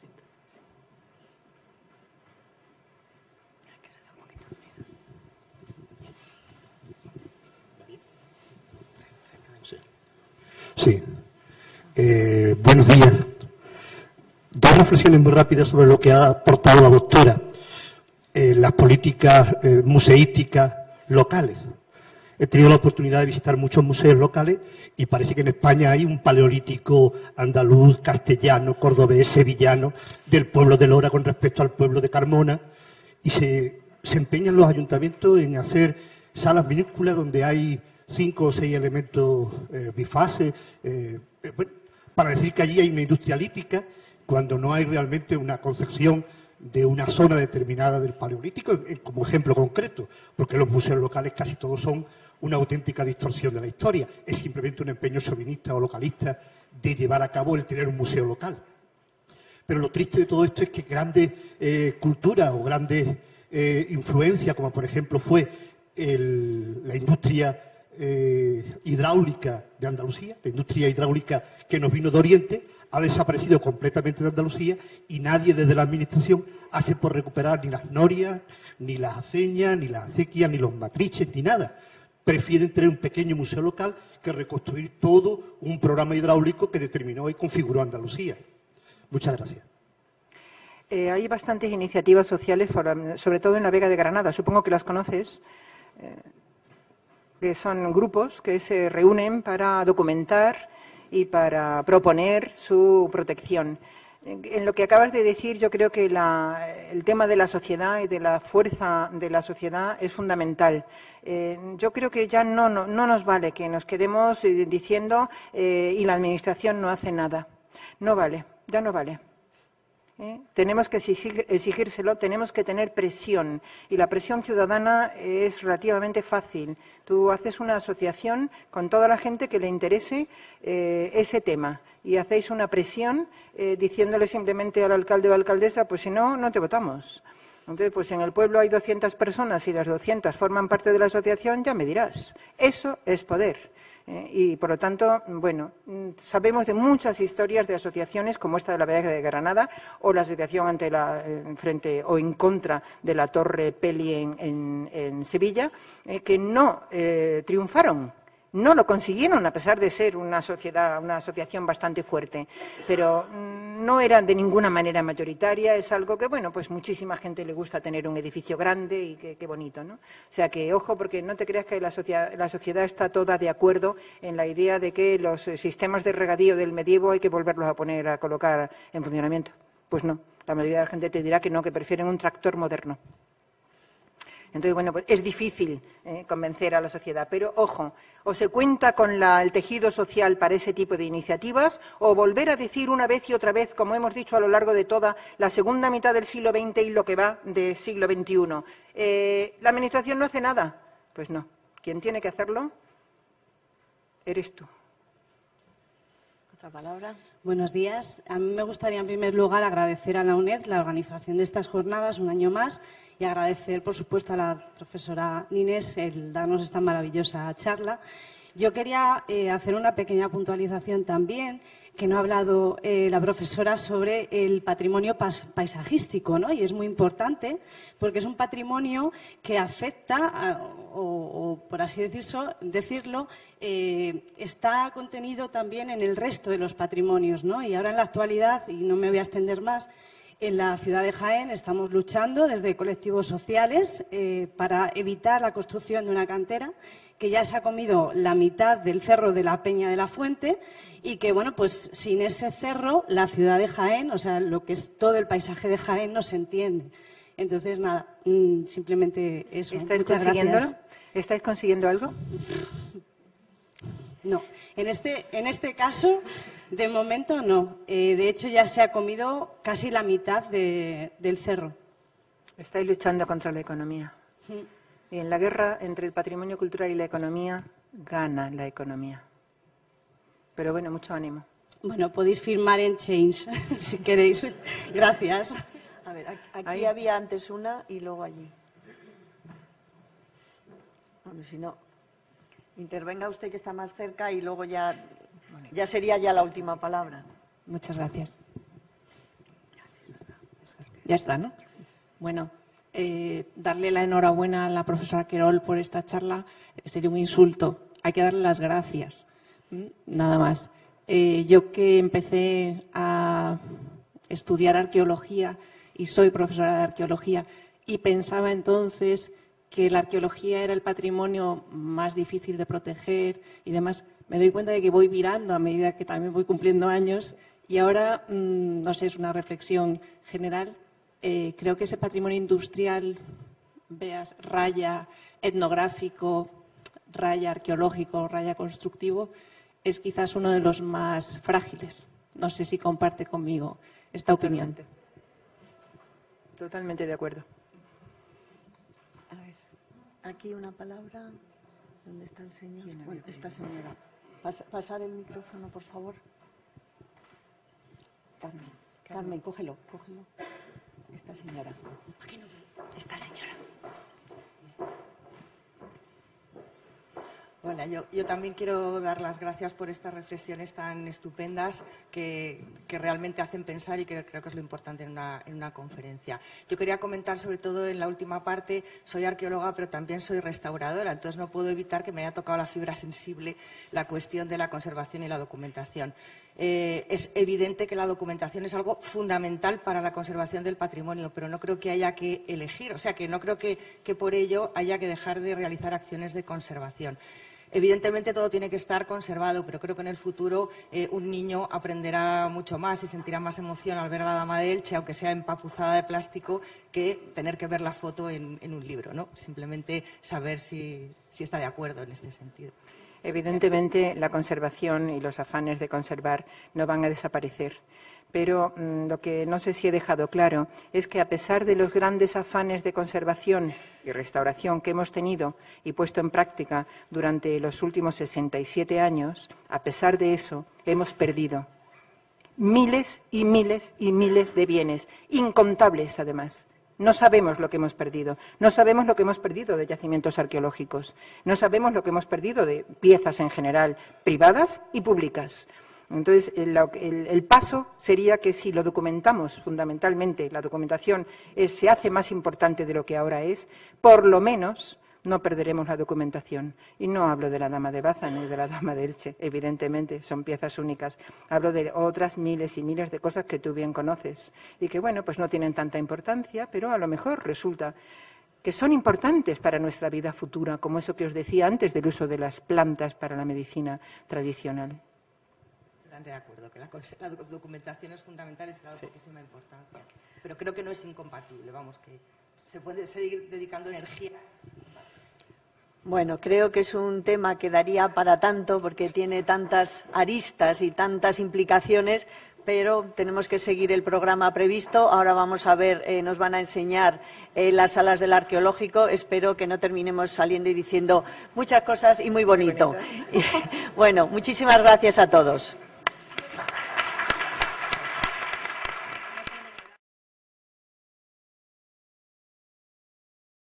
Sí. Buenos días. Dos reflexiones muy rápidas sobre lo que ha aportado la doctora. Las políticas museísticas locales. He tenido la oportunidad de visitar muchos museos locales y parece que en España hay un paleolítico andaluz, castellano, cordobés, sevillano, del pueblo de Lora con respecto al pueblo de Carmona, y se empeñan los ayuntamientos en hacer salas minúsculas donde hay 5 o 6 elementos bifaces, para decir que allí hay una industria lítica, cuando no hay realmente una concepción de una zona determinada del Paleolítico, como ejemplo concreto, porque los museos locales casi todos son una auténtica distorsión de la historia. Es simplemente un empeño chauvinista o localista de llevar a cabo el tener un museo local. Pero lo triste de todo esto es que grandes culturas o grandes influencias, como por ejemplo fue la industria hidráulica de Andalucía, la industria hidráulica que nos vino de Oriente, ha desaparecido completamente de Andalucía y nadie desde la Administración hace por recuperar ni las norias, ni las aceñas, ni las acequias, ni los matriches, ni nada. Prefieren tener un pequeño museo local que reconstruir todo un programa hidráulico que determinó y configuró Andalucía. Muchas gracias. Hay bastantes iniciativas sociales, sobre todo en la Vega de Granada, supongo que las conoces, que son grupos que se reúnen para documentar y para proponer su protección. En lo que acabas de decir, yo creo que el tema de la sociedad y de la fuerza de la sociedad es fundamental. Yo creo que ya no nos vale que nos quedemos diciendo y la Administración no hace nada. No vale, ya no vale. Tenemos que exigírselo, tenemos que tener presión y la presión ciudadana es relativamente fácil. Tú haces una asociación con toda la gente que le interese ese tema y hacéis una presión diciéndole simplemente al alcalde o alcaldesa, pues si no, no te votamos. Entonces, pues si en el pueblo hay 200 personas y las 200 forman parte de la asociación, ya me dirás. Eso es poder. Y, por lo tanto, bueno, sabemos de muchas historias de asociaciones como esta de la Vega de Granada o la asociación frente o en contra de la Torre Peli en Sevilla, que no triunfaron. No lo consiguieron, a pesar de ser una asociación bastante fuerte, pero no era de ninguna manera mayoritaria. Es algo que, bueno, pues muchísima gente le gusta tener un edificio grande y qué bonito, ¿no? O sea que, ojo, porque no te creas que la sociedad está toda de acuerdo en la idea de que los sistemas de regadío del medievo hay que volverlos a colocar en funcionamiento. Pues no, la mayoría de la gente te dirá que no, que prefieren un tractor moderno. Entonces, bueno, pues es difícil convencer a la sociedad, pero ojo, o se cuenta con el tejido social para ese tipo de iniciativas, o volver a decir una vez y otra vez, como hemos dicho a lo largo de toda la segunda mitad del siglo XX y lo que va del siglo XXI. ¿La Administración no hace nada? Pues no. Quien tiene que hacerlo eres tú. ¿Otra palabra? Buenos días. A mí me gustaría, en primer lugar, agradecer a la UNED la organización de estas jornadas un año más y agradecer, por supuesto, a la profesora Nines el darnos esta maravillosa charla. Yo quería hacer una pequeña puntualización también, que no ha hablado la profesora sobre el patrimonio paisajístico, ¿no? Y es muy importante porque es un patrimonio que afecta, o por así decirlo, está contenido también en el resto de los patrimonios, ¿no? Y ahora en la actualidad, y no me voy a extender más, en la ciudad de Jaén estamos luchando desde colectivos sociales para evitar la construcción de una cantera que ya se ha comido la mitad del cerro de la Peña de la Fuente y que, bueno, pues sin ese cerro la ciudad de Jaén, o sea, lo que es todo el paisaje de Jaén no se entiende. Entonces, nada, simplemente eso. Muchas gracias. ¿Estáis consiguiendo algo? No, en este caso, de momento no. De hecho, ya se ha comido casi la mitad del cerro. Estáis luchando contra la economía. Sí. Y en la guerra entre el patrimonio cultural y la economía, gana la economía. Pero bueno, mucho ánimo. Bueno, podéis firmar en Change, si queréis. Gracias. A ver, aquí había antes una y luego allí. Bueno, si no, intervenga usted que está más cerca y luego ya sería ya la última palabra. Muchas gracias. Ya está, ¿no? Bueno, darle la enhorabuena a la profesora Querol por esta charla sería un insulto. Hay que darle las gracias, nada más. Yo que empecé a estudiar arqueología y soy profesora de arqueología y pensaba entonces que la arqueología era el patrimonio más difícil de proteger y demás, me doy cuenta de que voy virando a medida que también voy cumpliendo años y ahora, no sé, es una reflexión general. Creo que ese patrimonio industrial, veas, raya etnográfico, raya arqueológico, raya constructivo, es quizás uno de los más frágiles. No sé si comparte conmigo esta opinión. Totalmente de acuerdo. A ver, aquí una palabra. ¿Dónde está el señor? Bueno, esta señora. Pasar el micrófono, por favor. Carmen, cógelo. Esta señora. Esta señora. Hola, yo también quiero dar las gracias por estas reflexiones tan estupendas que realmente hacen pensar y que creo que es lo importante en una conferencia. Yo quería comentar sobre todo en la última parte, soy arqueóloga pero también soy restauradora, entonces no puedo evitar que me haya tocado la fibra sensible la cuestión de la conservación y la documentación. Es evidente que la documentación es algo fundamental para la conservación del patrimonio, pero no creo que haya que elegir, o sea, que no creo que por ello haya que dejar de realizar acciones de conservación. Evidentemente todo tiene que estar conservado, pero creo que en el futuro un niño aprenderá mucho más y sentirá más emoción al ver a la Dama de Elche, aunque sea empapuzada de plástico, que tener que ver la foto en un libro, ¿no? Simplemente saber si está de acuerdo en este sentido. Evidentemente la conservación y los afanes de conservar no van a desaparecer. Pero lo que no sé si he dejado claro es que a pesar de los grandes afanes de conservación y restauración que hemos tenido y puesto en práctica durante los últimos 67 años, a pesar de eso, hemos perdido miles y miles y miles de bienes, incontables además. No sabemos lo que hemos perdido. No sabemos lo que hemos perdido de yacimientos arqueológicos. No sabemos lo que hemos perdido de piezas en general, privadas y públicas. Entonces, el paso sería que si lo documentamos, fundamentalmente, la documentación se hace más importante de lo que ahora es, por lo menos no perderemos la documentación. Y no hablo de la Dama de Baza ni de la Dama de Elche, evidentemente, son piezas únicas. Hablo de otras miles y miles de cosas que tú bien conoces y que, bueno, pues no tienen tanta importancia, pero a lo mejor resulta que son importantes para nuestra vida futura, como eso que os decía antes del uso de las plantas para la medicina tradicional. De acuerdo, que la documentación es fundamental y se da poquísima importancia. Pero creo que no es incompatible, vamos, que se puede seguir dedicando energía. Bueno, creo que es un tema que daría para tanto porque tiene tantas aristas y tantas implicaciones, pero tenemos que seguir el programa previsto. Ahora vamos a ver, nos van a enseñar las salas del arqueológico. Espero que no terminemos saliendo y diciendo muchas cosas y muy bonito. Bueno, muchísimas gracias a todos.